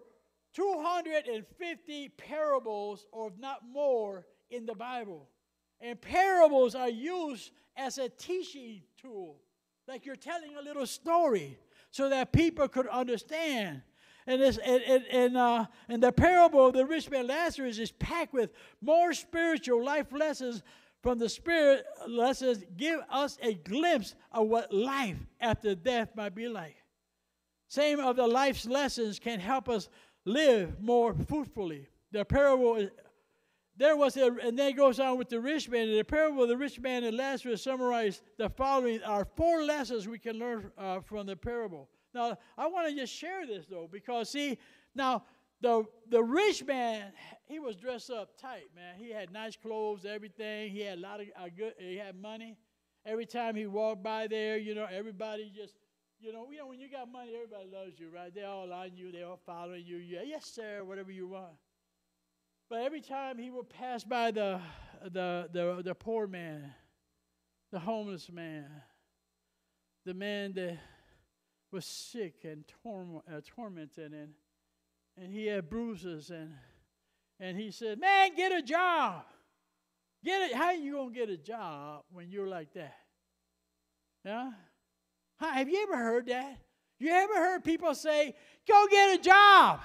250 parables, or not more, in the Bible. And parables are used as a teaching tool. Like you're telling a little story so that people could understand. And the parable of the rich man Lazarus is packed with more spiritual life lessons from the Spirit. Lessons give us a glimpse of what life after death might be like. Same of the life's lessons can help us live more fruitfully. The parable is, and then it goes on with the rich man. And the parable of the rich man and Lazarus summarize the following are 4 lessons we can learn from the parable. Now, I want to just share this, though, because, see, now, the rich man, he was dressed up tight, man. He had nice clothes, everything. He had a lot of he had money. Every time he walked by there, everybody just, when you got money, everybody loves you, right? They're all on you. They're all following you. Yeah, yes, sir, whatever you want. But every time he would pass by the poor man, the homeless man, the man that was sick and tormented, and he had bruises, and he said, man, get a job. How are you going to get a job when you're like that? Yeah? Have you ever heard that? You ever heard people say, go get a job?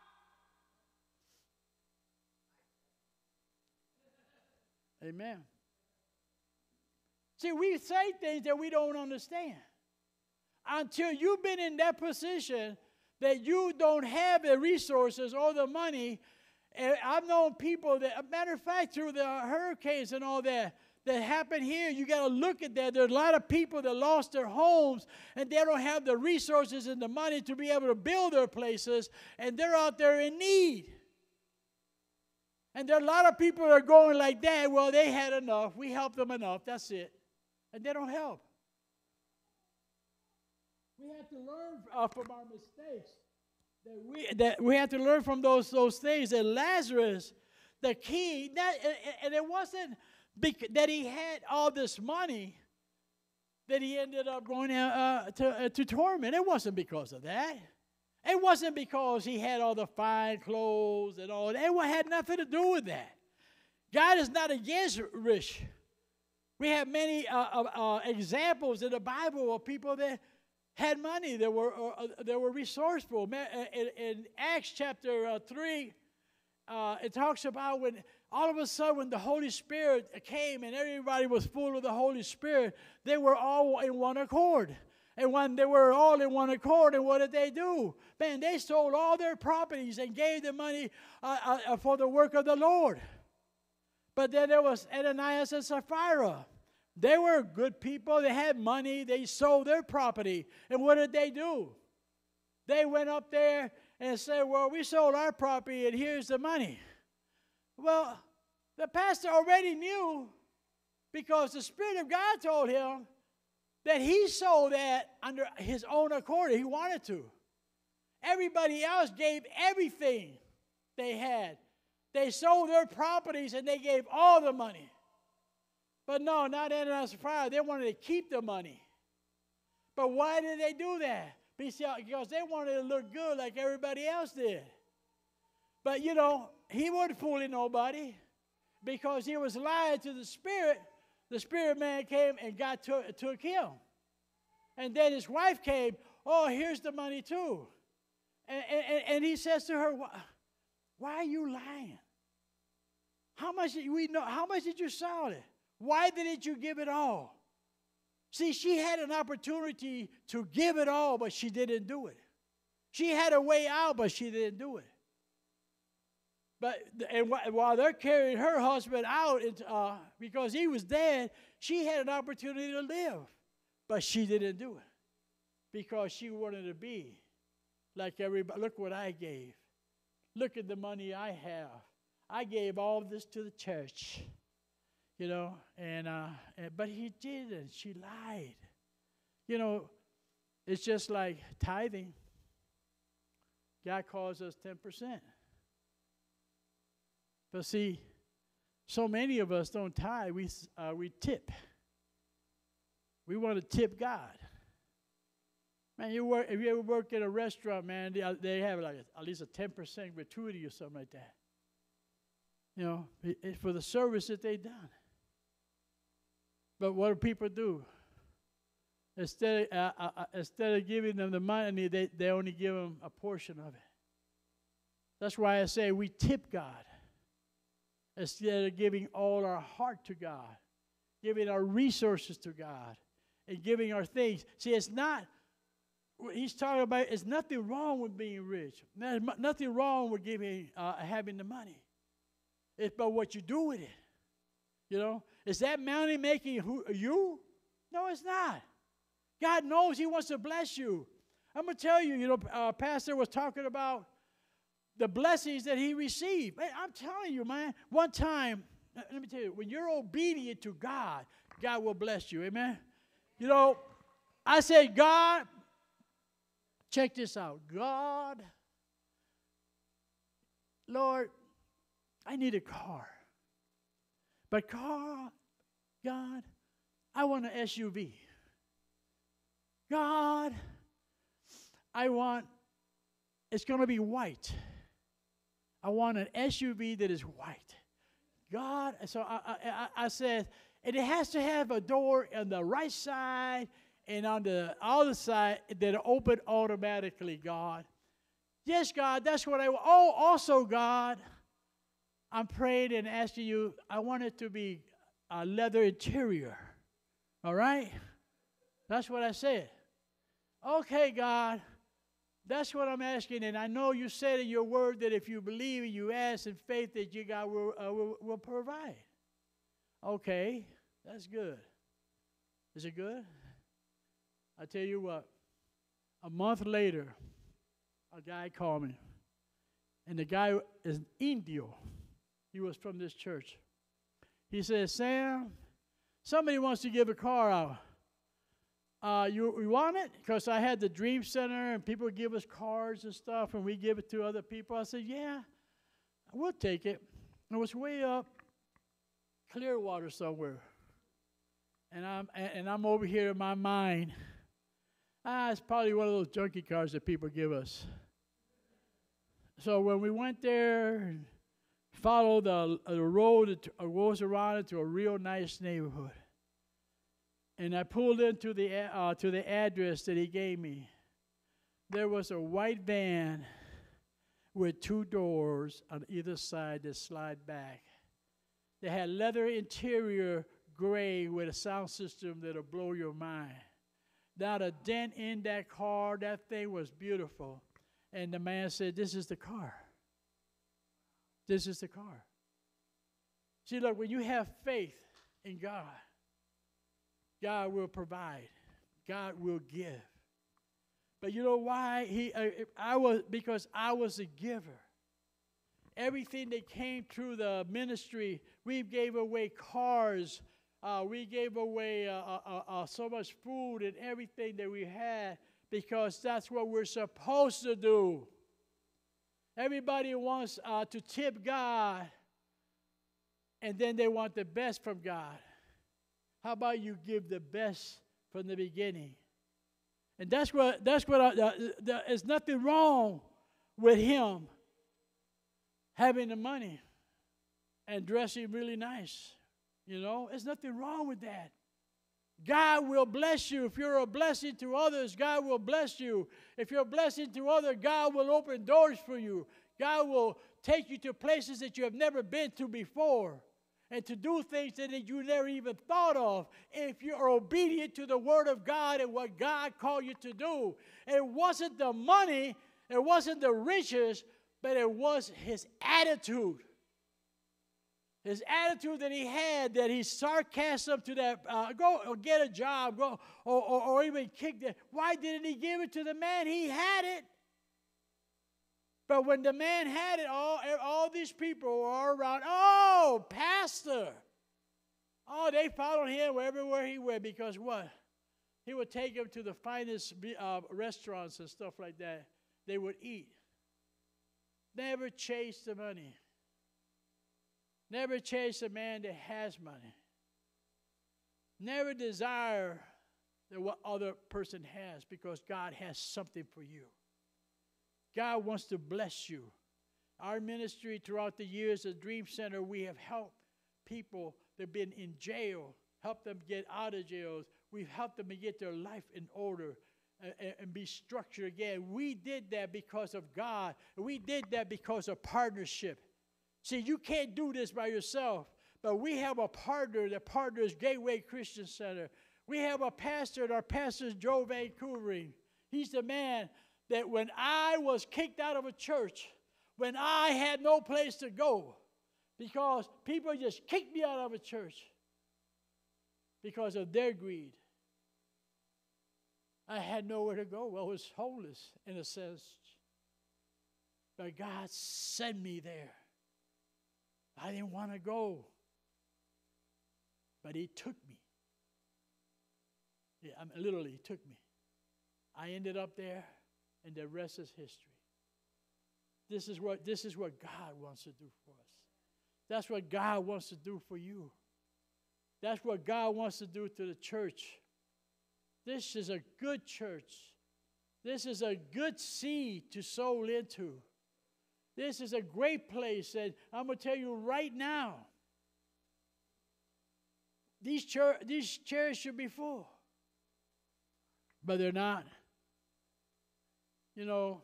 Amen. See, we say things that we don't understand. Until you've been in that position that you don't have the resources or the money. And I've known people that, a matter of fact, through the hurricanes and all that happened here, you got to look at that. There's a lot of people that lost their homes, and they don't have the resources and the money to be able to build their places, and they're out there in need. And there are a lot of people that are going like that. Well, they had enough. We helped them enough. That's it. And they don't help. We have to learn from our mistakes. That we have to learn from those things. That Lazarus, the king, and it wasn't that he had all this money that he ended up going to torment. It wasn't because of that. It wasn't because he had all the fine clothes and all that. It had nothing to do with that. God is not against rich. We have many examples in the Bible of people that had money, that were resourceful. In Acts chapter 3, it talks about when all of a sudden when the Holy Spirit came and everybody was full of the Holy Spirit, they were all in one accord. And when they were all in one accord, and what did they do? Man, they sold all their properties and gave the money for the work of the Lord. But then there was Ananias and Sapphira. They were good people. They had money. They sold their property. And what did they do? They went up there and said, well, we sold our property and here's the money. Well, the pastor already knew, because the Spirit of God told him that he sold that under his own accord. He wanted to. Everybody else gave everything they had. They sold their properties and they gave all the money. But no, not Ananias and Sapphira. They wanted to keep the money. But why did they do that? Because they wanted to look good like everybody else did. But, you know, he wasn't fooling nobody, because he was lying to the Spirit. The Spirit man came and God took him. And then his wife came, oh, here's the money too. And he says to her, why are you lying? How much did you sell it? Why didn't you give it all? See, she had an opportunity to give it all, but she didn't do it. She had a way out, but she didn't do it. And while they're carrying her husband out because he was dead, she had an opportunity to live. But she didn't do it because she wanted to be like everybody. Look what I gave. Look at the money I have. I gave all of this to the church, you know. But he didn't. She lied. You know, it's just like tithing. God calls us 10%. But see, so many of us don't tithe. We tip. We want to tip God. Man, if you ever work at a restaurant, man, they have like at least a 10% gratuity or something like that. You know, it's for the service that they've done. But what do people do? Instead of giving them the money, they only give them a portion of it. That's why I say we tip God. Instead of giving all our heart to God, giving our resources to God, and giving our things. See, it's not, he's talking about, it's nothing wrong with being rich. There's nothing wrong with having the money. It's about what you do with it. You know, is that money making you? No, it's not. God knows he wants to bless you. I'm going to tell you, Pastor was talking about the blessings that he received. Man, I'm telling you, man, one time, let me tell you, when you're obedient to God, God will bless you. Amen? You know, I said, God, check this out. God, Lord, I need a car. But God, I want an SUV. God, it's going to be white. I want an SUV that is white. God, so I said, and it has to have a door on the right side and on the other side that open automatically, God. Yes, God, that's what I want. Oh, also, God, I'm praying and asking you, I want it to be a leather interior. All right? That's what I said. Okay, God, that's what I'm asking, and I know you said in your word that if you believe and you ask in faith that you God will provide. Okay, that's good. Is it good? I tell you what, a month later, a guy called me, and the guy is Indio. He was from this church. He said, Sam, somebody wants to give a car out. You want it? Because I had the Dream Center, and people give us cards and stuff, and we give it to other people. I said, yeah, we'll take it. It was way up Clearwater somewhere. And I'm over here in my mind. It's probably one of those junkie cars that people give us. So when we went there and followed the road, it goes around into a real nice neighborhood. And I pulled into the address that he gave me. There was a white van with 2 doors on either side that slide back. They had leather interior, gray, with a sound system that'll blow your mind. Not a dent in that car. That thing was beautiful. And the man said, this is the car. This is the car. See, look, when you have faith in God, God will provide. God will give. But you know why? Because I was a giver. Everything that came through the ministry, we gave away cars. We gave away so much food and everything that we had because that's what we're supposed to do. Everybody wants to tip God, and then they want the best from God. How about you give the best from the beginning? And there's nothing wrong with him having the money and dressing really nice. You know, there's nothing wrong with that. God will bless you. If you're a blessing to others, God will bless you. If you're a blessing to others, God will open doors for you. God will take you to places that you have never been to before and to do things that you never even thought of if you are obedient to the Word of God and what God called you to do. It wasn't the money, it wasn't the riches, but it was his attitude. His attitude that he had, that his sarcasm to that, go or get a job, go or even kick that. Why didn't he give it to the man? He had it. But when the man had it, all these people were all around. Oh, pastor. Oh, they followed him everywhere he went because what? He would take them to the finest restaurants and stuff like that. They would eat. Never chase the money. Never chase a man that has money. Never desire what other person has because God has something for you. God wants to bless you. Our ministry throughout the years at Dream Center, we have helped people that have been in jail, helped them get out of jails. We've helped them to get their life in order and be structured again. We did that because of God. We did that because of partnership. See, you can't do this by yourself, but we have a partner. The partner is Gateway Christian Center. We have a pastor, and our pastor is Joe Van Koevering. He's the man that when I was kicked out of a church, when I had no place to go, because people just kicked me out of a church because of their greed. I had nowhere to go. Well, I was homeless in a sense. But God sent me there. I didn't want to go. But he took me. Yeah, literally, he took me. I ended up there, and the rest is history. This is what God wants to do for us. That's what God wants to do for you. That's what God wants to do to the church. This is a good church. This is a good seed to sow into. This is a great place, and I'm going to tell you right now, these chairs should be full. But they're not. You know,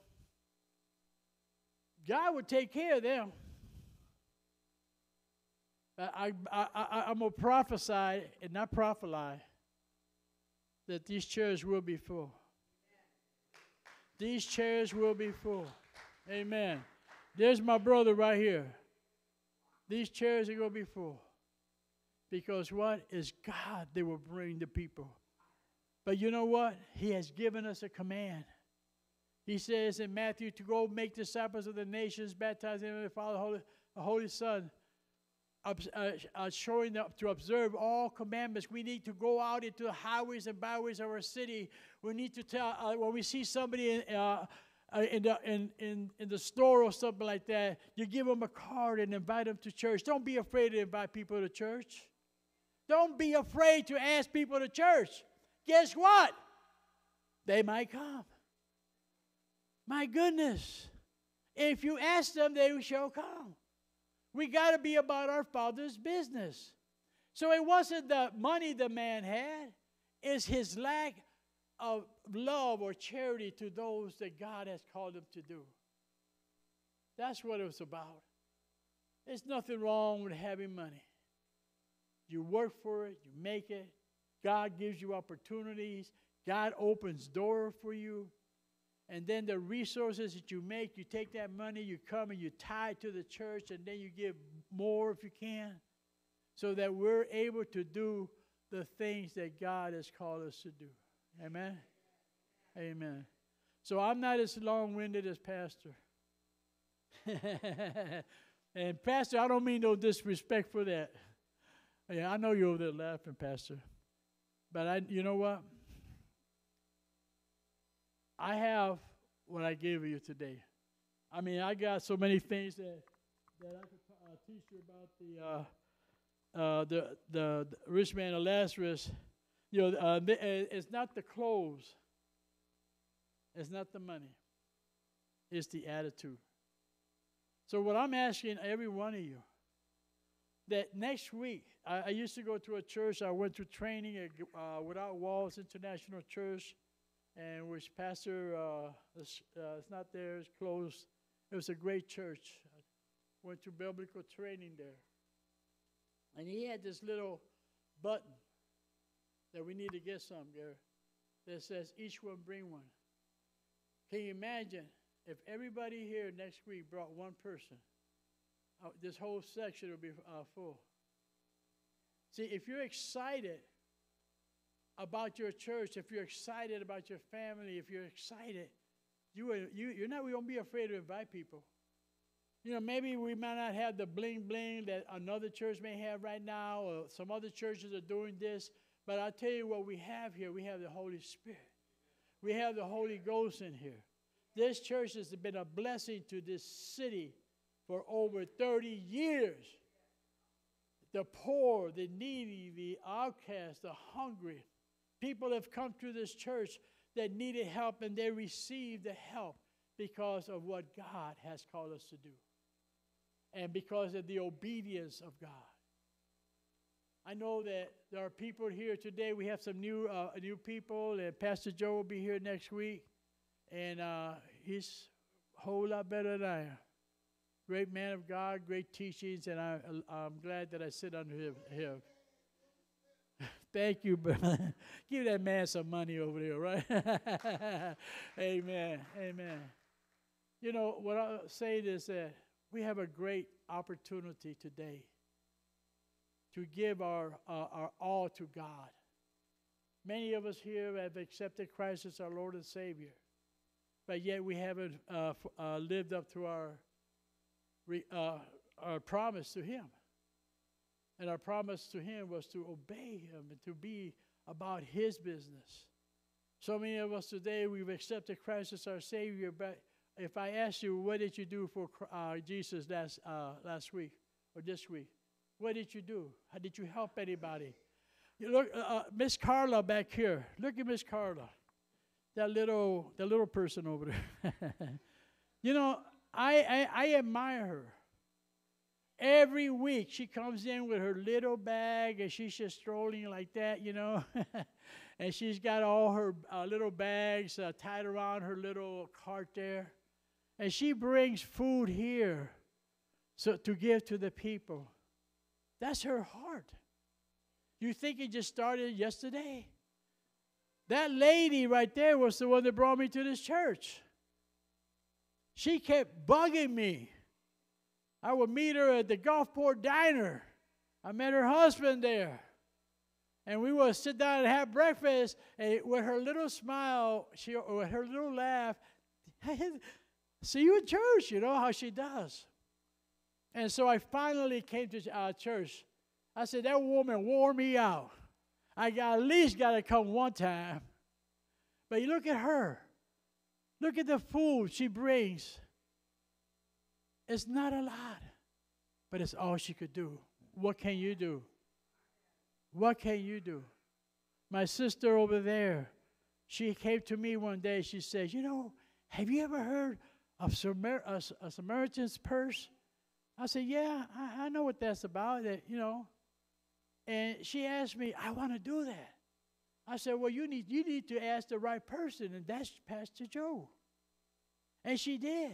God would take care of them. I'm going to prophesy and not prophesy that these chairs will be full. These chairs will be full. Amen. There's my brother right here. These chairs are going to be full. Because what? It's God that will bring the people. But you know what? He has given us a command. He says in Matthew to go make disciples of the nations, baptize them in the Father, the Holy Son. showing up to observe all commandments. We need to go out into the highways and byways of our city. We need to tell when we see somebody in the store or something like that, you give them a card and invite them to church. Don't be afraid to invite people to church. Don't be afraid to ask people to church. Guess what? They might come. My goodness. If you ask them, they shall come. We got to be about our Father's business. So it wasn't the money the man had. It's his lack of love or charity to those that God has called him to do. That's what it was about. There's nothing wrong with having money. You work for it. You make it. God gives you opportunities. God opens doors for you. And then the resources that you make, you take that money, you come and you tie it to the church, and then you give more if you can, so that we're able to do the things that God has called us to do. Amen? Amen. So I'm not as long-winded as Pastor. And Pastor, I don't mean no disrespect for that. Yeah, I know you're over there laughing, Pastor. But you know what? I have what I gave you today. I mean, I got so many things that I could teach you about the rich man and Lazarus. You know, it's not the clothes. It's not the money. It's the attitude. So what I'm asking every one of you, that next week, I used to go to a church. I went to training at Without Walls International Church, and which pastor is not there, it's closed. It was a great church. I went to biblical training there. And he had this little button that we need to get some, Gary, that says, each one bring one. Can you imagine if everybody here next week brought one person? This whole section would be full. See, if you're excited about your church, if you're excited about your family, if you're excited, you're not going to be afraid to invite people. You know, maybe we might not have the bling bling that another church may have right now, or some other churches are doing this, but I'll tell you what we have here. We have the Holy Spirit. We have the Holy Ghost in here. This church has been a blessing to this city for over 30 years. The poor, the needy, the outcast, the hungry. People have come to this church that needed help, and they received the help because of what God has called us to do and because of the obedience of God. I know that there are people here today. We have some new people, and Pastor Joe will be here next week, and he's a whole lot better than I am. Great man of God, great teachings, and I'm glad that I sit under him. Thank you, brother. Give that man some money over there, right? Amen. Amen. You know, what I'll say is that we have a great opportunity today to give our all to God. Many of us here have accepted Christ as our Lord and Savior, but yet we haven't lived up to our promise to Him. And our promise to Him was to obey Him and to be about His business. So many of us today, we've accepted Christ as our Savior, but if I ask you, what did you do for Jesus last week or this week? What did you do? How did you help anybody? You look, Miss Carla back here. Look at Miss Carla, that little person over there. You know, I admire her. Every week she comes in with her little bag and she's just strolling like that, you know. And she's got all her little bags tied around her little cart there. And she brings food here to give to the people. That's her heart. You think it just started yesterday? That lady right there was the one that brought me to this church. She kept bugging me. I would meet her at the Gulfport Diner. I met her husband there. And we would sit down and have breakfast. And with her little smile, with her little laugh, see you in church, you know how she does. And so I finally came to church. I said, that woman wore me out. At least got to come one time. But you look at her. Look at the food she brings. It's not a lot, but it's all she could do. What can you do? What can you do? My sister over there, she came to me one day. She said, you know, have you ever heard of a Samaritan's Purse? I said, yeah, I know what that's about, you know. And she asked me, I want to do that. I said, well, you need to ask the right person, and that's Pastor Joe. And she did.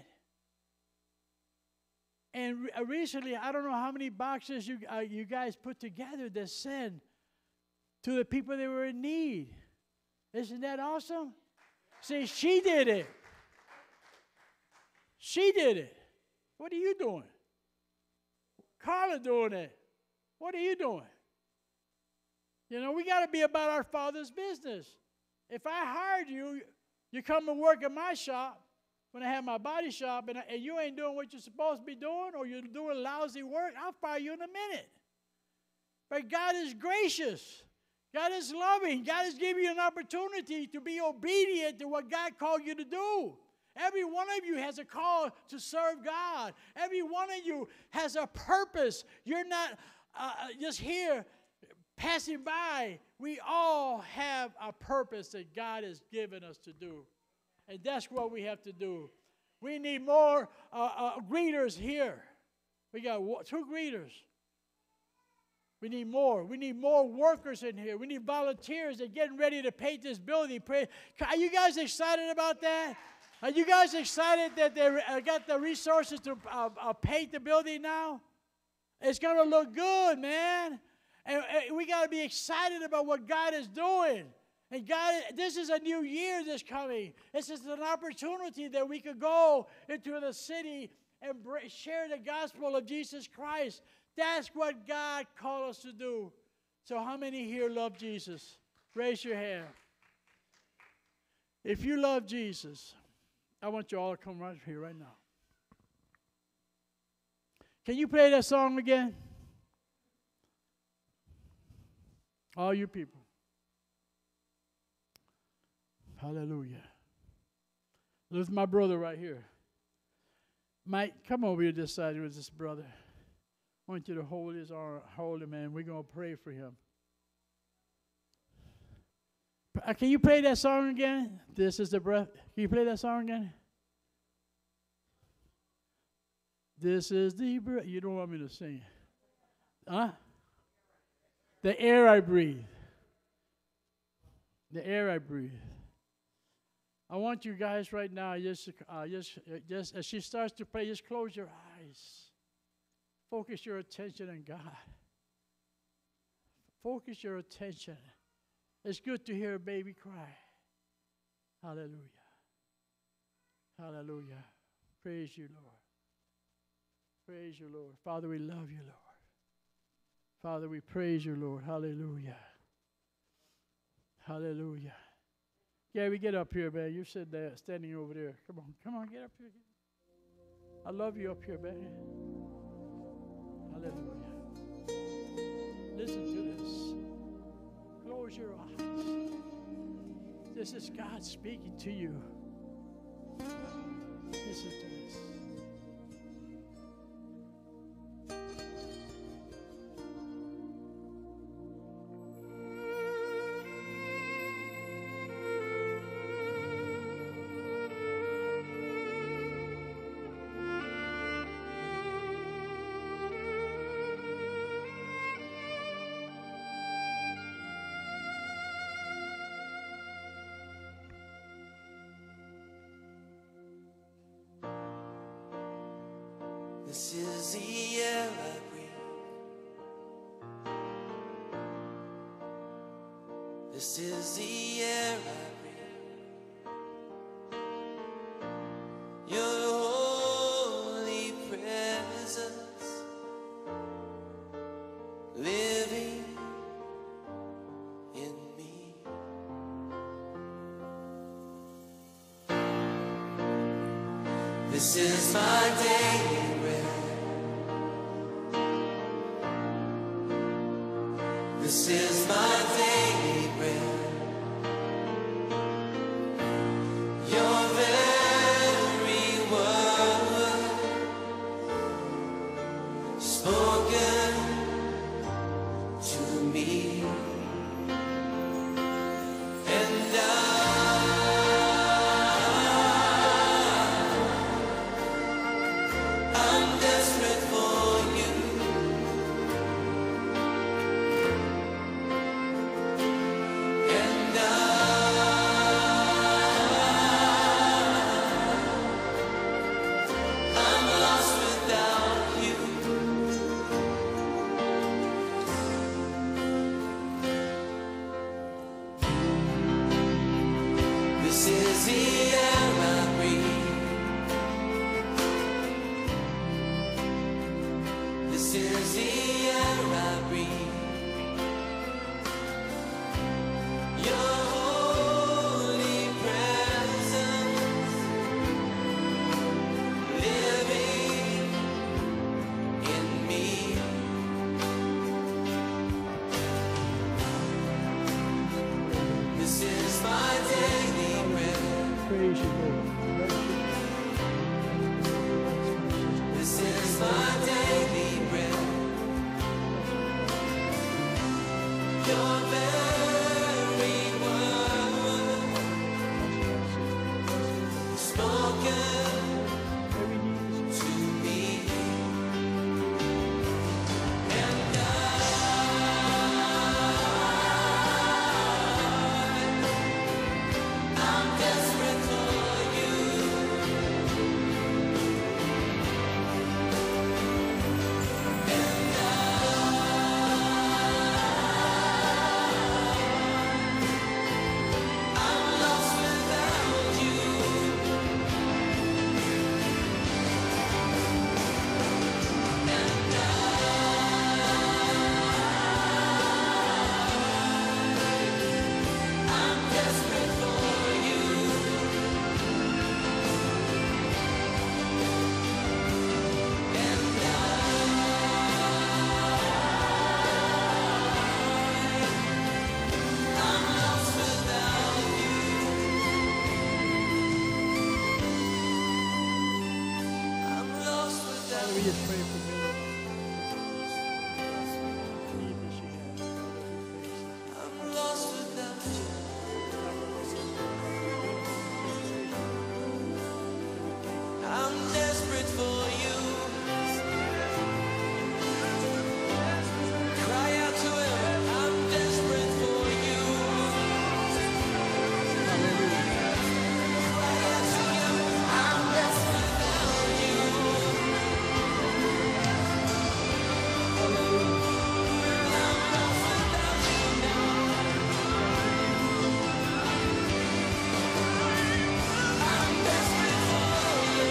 And recently, I don't know how many boxes you guys put together to send to the people that were in need. Isn't that awesome? See, she did it. She did it. What are you doing? Carla doing it. What are you doing? You know, we got to be about our Father's business. If I hired you, you come and work at my shop when I have my body shop, and you ain't doing what you're supposed to be doing, or you're doing lousy work, I'll fire you in a minute. But God is gracious. God is loving. God is giving you an opportunity to be obedient to what God called you to do. Every one of you has a call to serve God. Every one of you has a purpose. You're not just here passing by. We all have a purpose that God has given us to do. And that's what we have to do. We need more greeters here. We got 2 greeters. We need more. We need more workers in here. We need volunteers that are getting ready to paint this building. Are you guys excited about that? Are you guys excited that they got the resources to paint the building now? It's going to look good, man. And we got to be excited about what God is doing. And God, this is a new year that's coming. This is an opportunity that we could go into the city and share the gospel of Jesus Christ. That's what God called us to do. So how many here love Jesus? Raise your hand. If you love Jesus, I want you all to come right here right now. Can you play that song again? All you people. Hallelujah. There's my brother right here. Mike, come over here this side with this brother. I want you to hold his arm, hold him, and we're going to pray for him. Can you play that song again? This is the breath. Can you play that song again? This is the breath. You don't want me to sing it. Huh? The air I breathe. The air I breathe. I want you guys right now, just as she starts to pray, just close your eyes. Focus your attention on God. Focus your attention. It's good to hear a baby cry. Hallelujah. Hallelujah. Praise you, Lord. Praise you, Lord. Father, we love you, Lord. Father, we praise you, Lord. Hallelujah. Hallelujah. Gary, get up here, man. You're sitting there, standing over there. Come on, get up here. I love you up here, man. Hallelujah. Listen to this. Close your eyes. This is God speaking to you. Listen to this. This is the air I breathe. This is the air I breathe. Your holy presence living in me. This is my daily bread. This is my daily bread. Your very word spoken to me, and I'm desperate for you. And I'm lost without you. This is the air I breathe. This is the air I breathe. Your holy presence living in me. This is my daily bread. Praise you, Lord. This is my daily bread. Your very word spoken to me, and I'm desperate for you. I'm lost without you. I'm desperate for you. I'm lost without you. I'm lost without Father, we just pray for Miller. Need that she has. I'm lost without you. I'm desperate for you. Cry out to him. I'm desperate for you. Cry out to him. I'm desperate without you. I'm lost without you now. I'm desperate for you.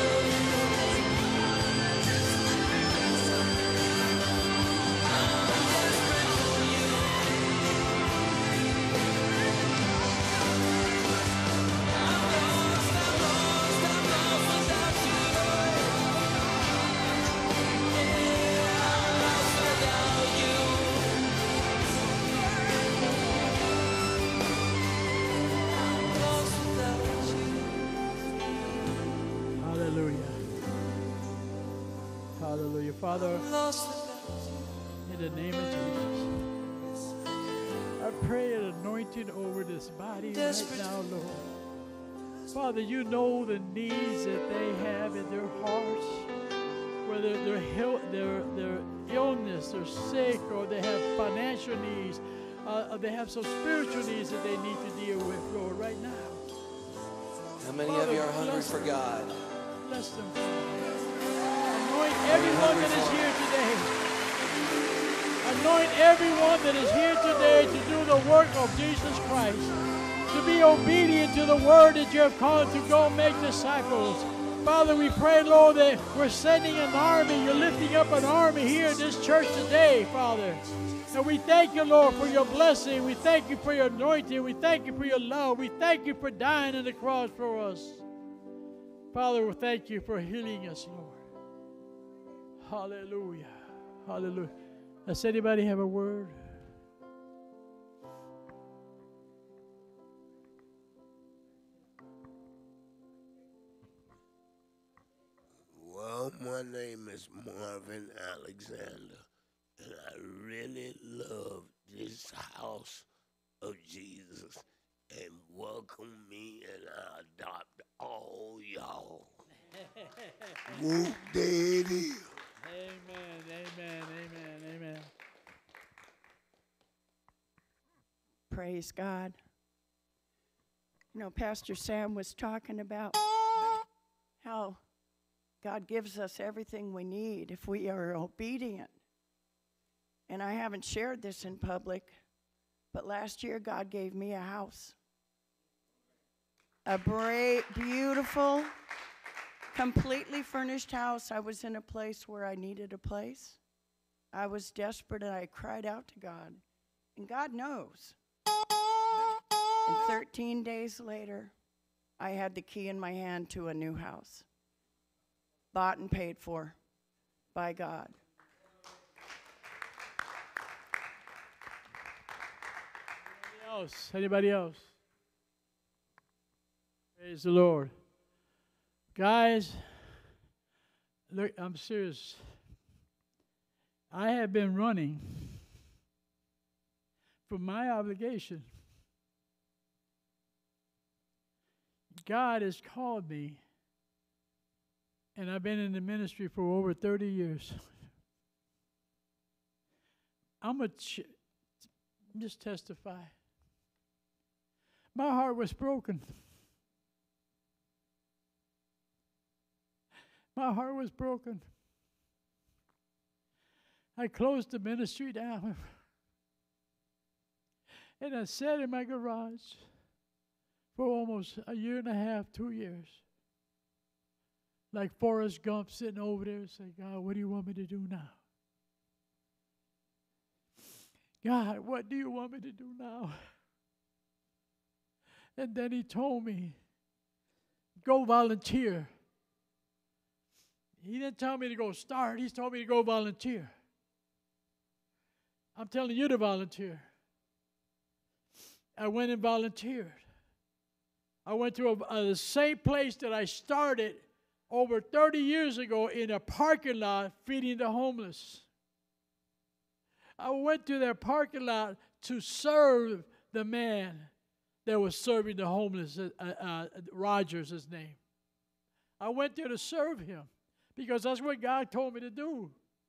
Hallelujah. Hallelujah. Father, Lost without in the name of Jesus, I pray an anointing over this body right now, Lord. Father, you know the needs that they have in their hearts, whether their health, their illness, they're sick, or they have financial needs, they have some spiritual needs that they need to deal with, Lord, right now. How many of you are hungry for God? Bless them, Father. Anoint everyone that is here today. Anoint everyone that is here today to do the work of Jesus Christ, to be obedient to the word that you have called to go make disciples. Father, we pray, Lord, that we're sending an army. You're lifting up an army here in this church today, Father. And we thank you, Lord, for your blessing. We thank you for your anointing. We thank you for your love. We thank you for dying on the cross for us. Father, we thank you for healing us, Lord. Hallelujah. Hallelujah. Does anybody have a word? name is Marvin Alexander, and I really love this house of Jesus. And welcome me, and I adopt all y'all. Whoop, there it is. Amen, amen, amen, amen. Praise God. You know, Pastor Sam was talking about how God gives us everything we need if we are obedient. And I haven't shared this in public, but last year God gave me a house. A beautiful, completely furnished house. I was in a place where I needed a place. I was desperate and I cried out to God. And God knows. And 13 days later, I had the key in my hand to a new house. Bought and paid for by God. Anybody else? Praise the Lord. Guys, look, I'm serious. I have been running from my obligation. God has called me, and I've been in the ministry for over 30 years. I'm going to just testify. My heart was broken. My heart was broken. I closed the ministry down. And I sat in my garage for almost a year and a half, 2 years. Like Forrest Gump sitting over there saying, God, what do you want me to do now? God, what do you want me to do now? And then he told me, go volunteer. He didn't tell me to go start. He told me to go volunteer. I'm telling you to volunteer. I went and volunteered. I went to the same place that I started over 30 years ago in a parking lot feeding the homeless. I went to their parking lot to serve the man that was serving the homeless, Rogers, his name. I went there to serve him because that's what God told me to do.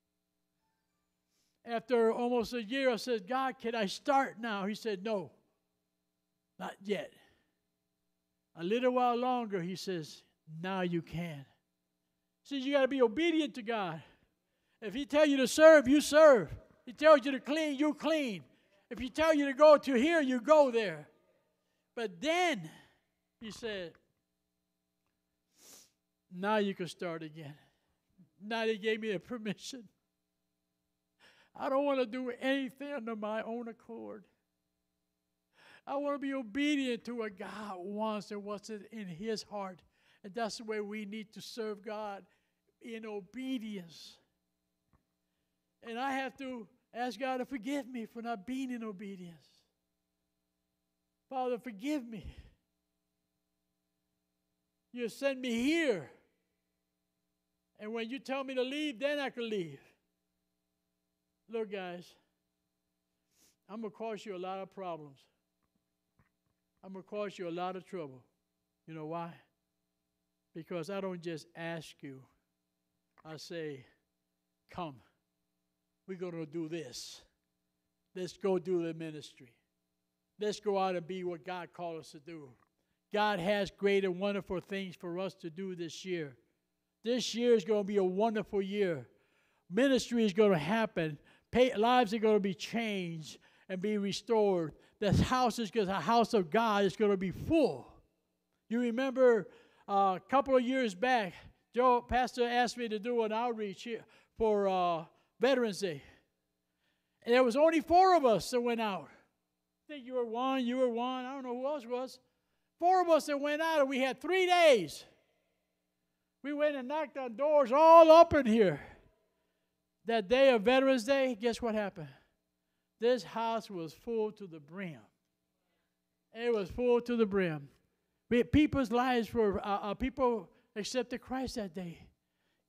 After almost a year, I said, God, can I start now? He said, no, not yet. A little while longer, he says, now you can. See, you got to be obedient to God. If he tells you to serve, you serve. He tells you to clean, you clean. If he tells you to go to here, you go there. But then, he said, now you can start again. Now they gave me the permission. I don't want to do anything under my own accord. I want to be obedient to what God wants and what's in his heart. And that's the way we need to serve God, in obedience. And I have to ask God to forgive me for not being in obedience. Father, forgive me. You send me here. And when you tell me to leave, then I can leave. Look, guys, I'm going to cause you a lot of problems. I'm going to cause you a lot of trouble. You know why? Because I don't just ask you. I say, come. We're going to do this. Let's go do the ministry. Let's go out and be what God called us to do. God has great and wonderful things for us to do this year. This year is going to be a wonderful year. Ministry is going to happen. Lives are going to be changed and be restored. This house is going to, the house of God is going to be full. You remember a couple of years back, Pastor asked me to do an outreach here for Veterans Day. And there was only 4 of us that went out. I think you were one, I don't know who else was. 4 of us that went out, and we had 3 days. We went and knocked on doors all up in here. That day of Veterans Day, guess what happened? This house was full to the brim. It was full to the brim. People's lives were, people accepted Christ that day.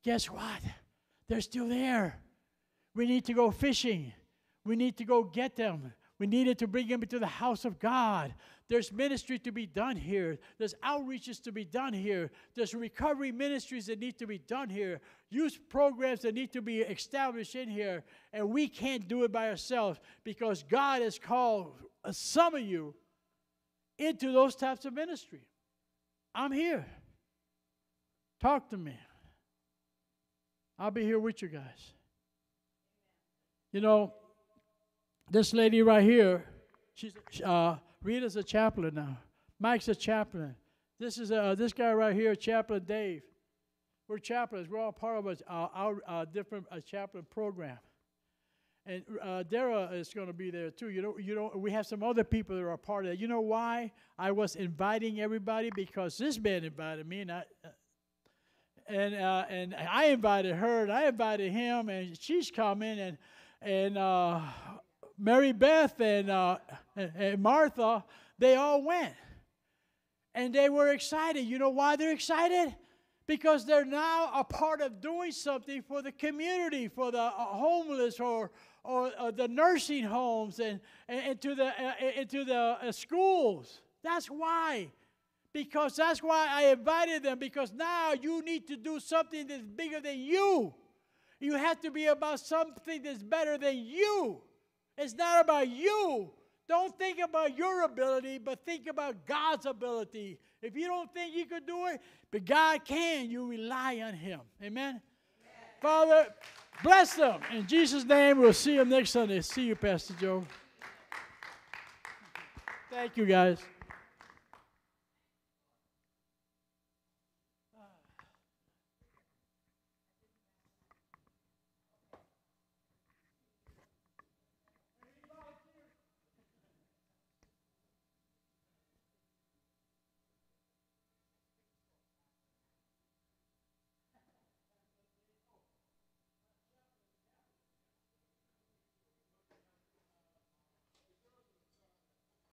guess what? They're still there. We need to go fishing. We need to go get them. We needed to bring them into the house of God. There's ministry to be done here. There's outreaches to be done here. There's recovery ministries that need to be done here. Youth programs that need to be established in here. And we can't do it by ourselves because God has called some of you into those types of ministry. I'm here. Talk to me. I'll be here with you guys. You know, this lady right here, she's Rita's a chaplain now. Mike's a chaplain. This is this guy right here, Chaplain Dave. We're chaplains. We're all part of our different chaplain program. And Dara is going to be there too. You know, we have some other people that are part of it. You know why I was inviting everybody? Because this man invited me, and I invited her, and I invited him, and she's coming, and Mary Beth and Martha, they all went. And they were excited. You know why they're excited? Because they're now a part of doing something for the community, for the homeless or the nursing homes and into the schools. That's why. Because that's why I invited them, because now you need to do something that's bigger than you. You have to be about something that's better than you. It's not about you. Don't think about your ability, but think about God's ability. If you don't think you could do it, but God can, you rely on Him. Amen? Father, bless them. In Jesus' name, we'll see them next Sunday. See you, Pastor Joe. Thank you, guys.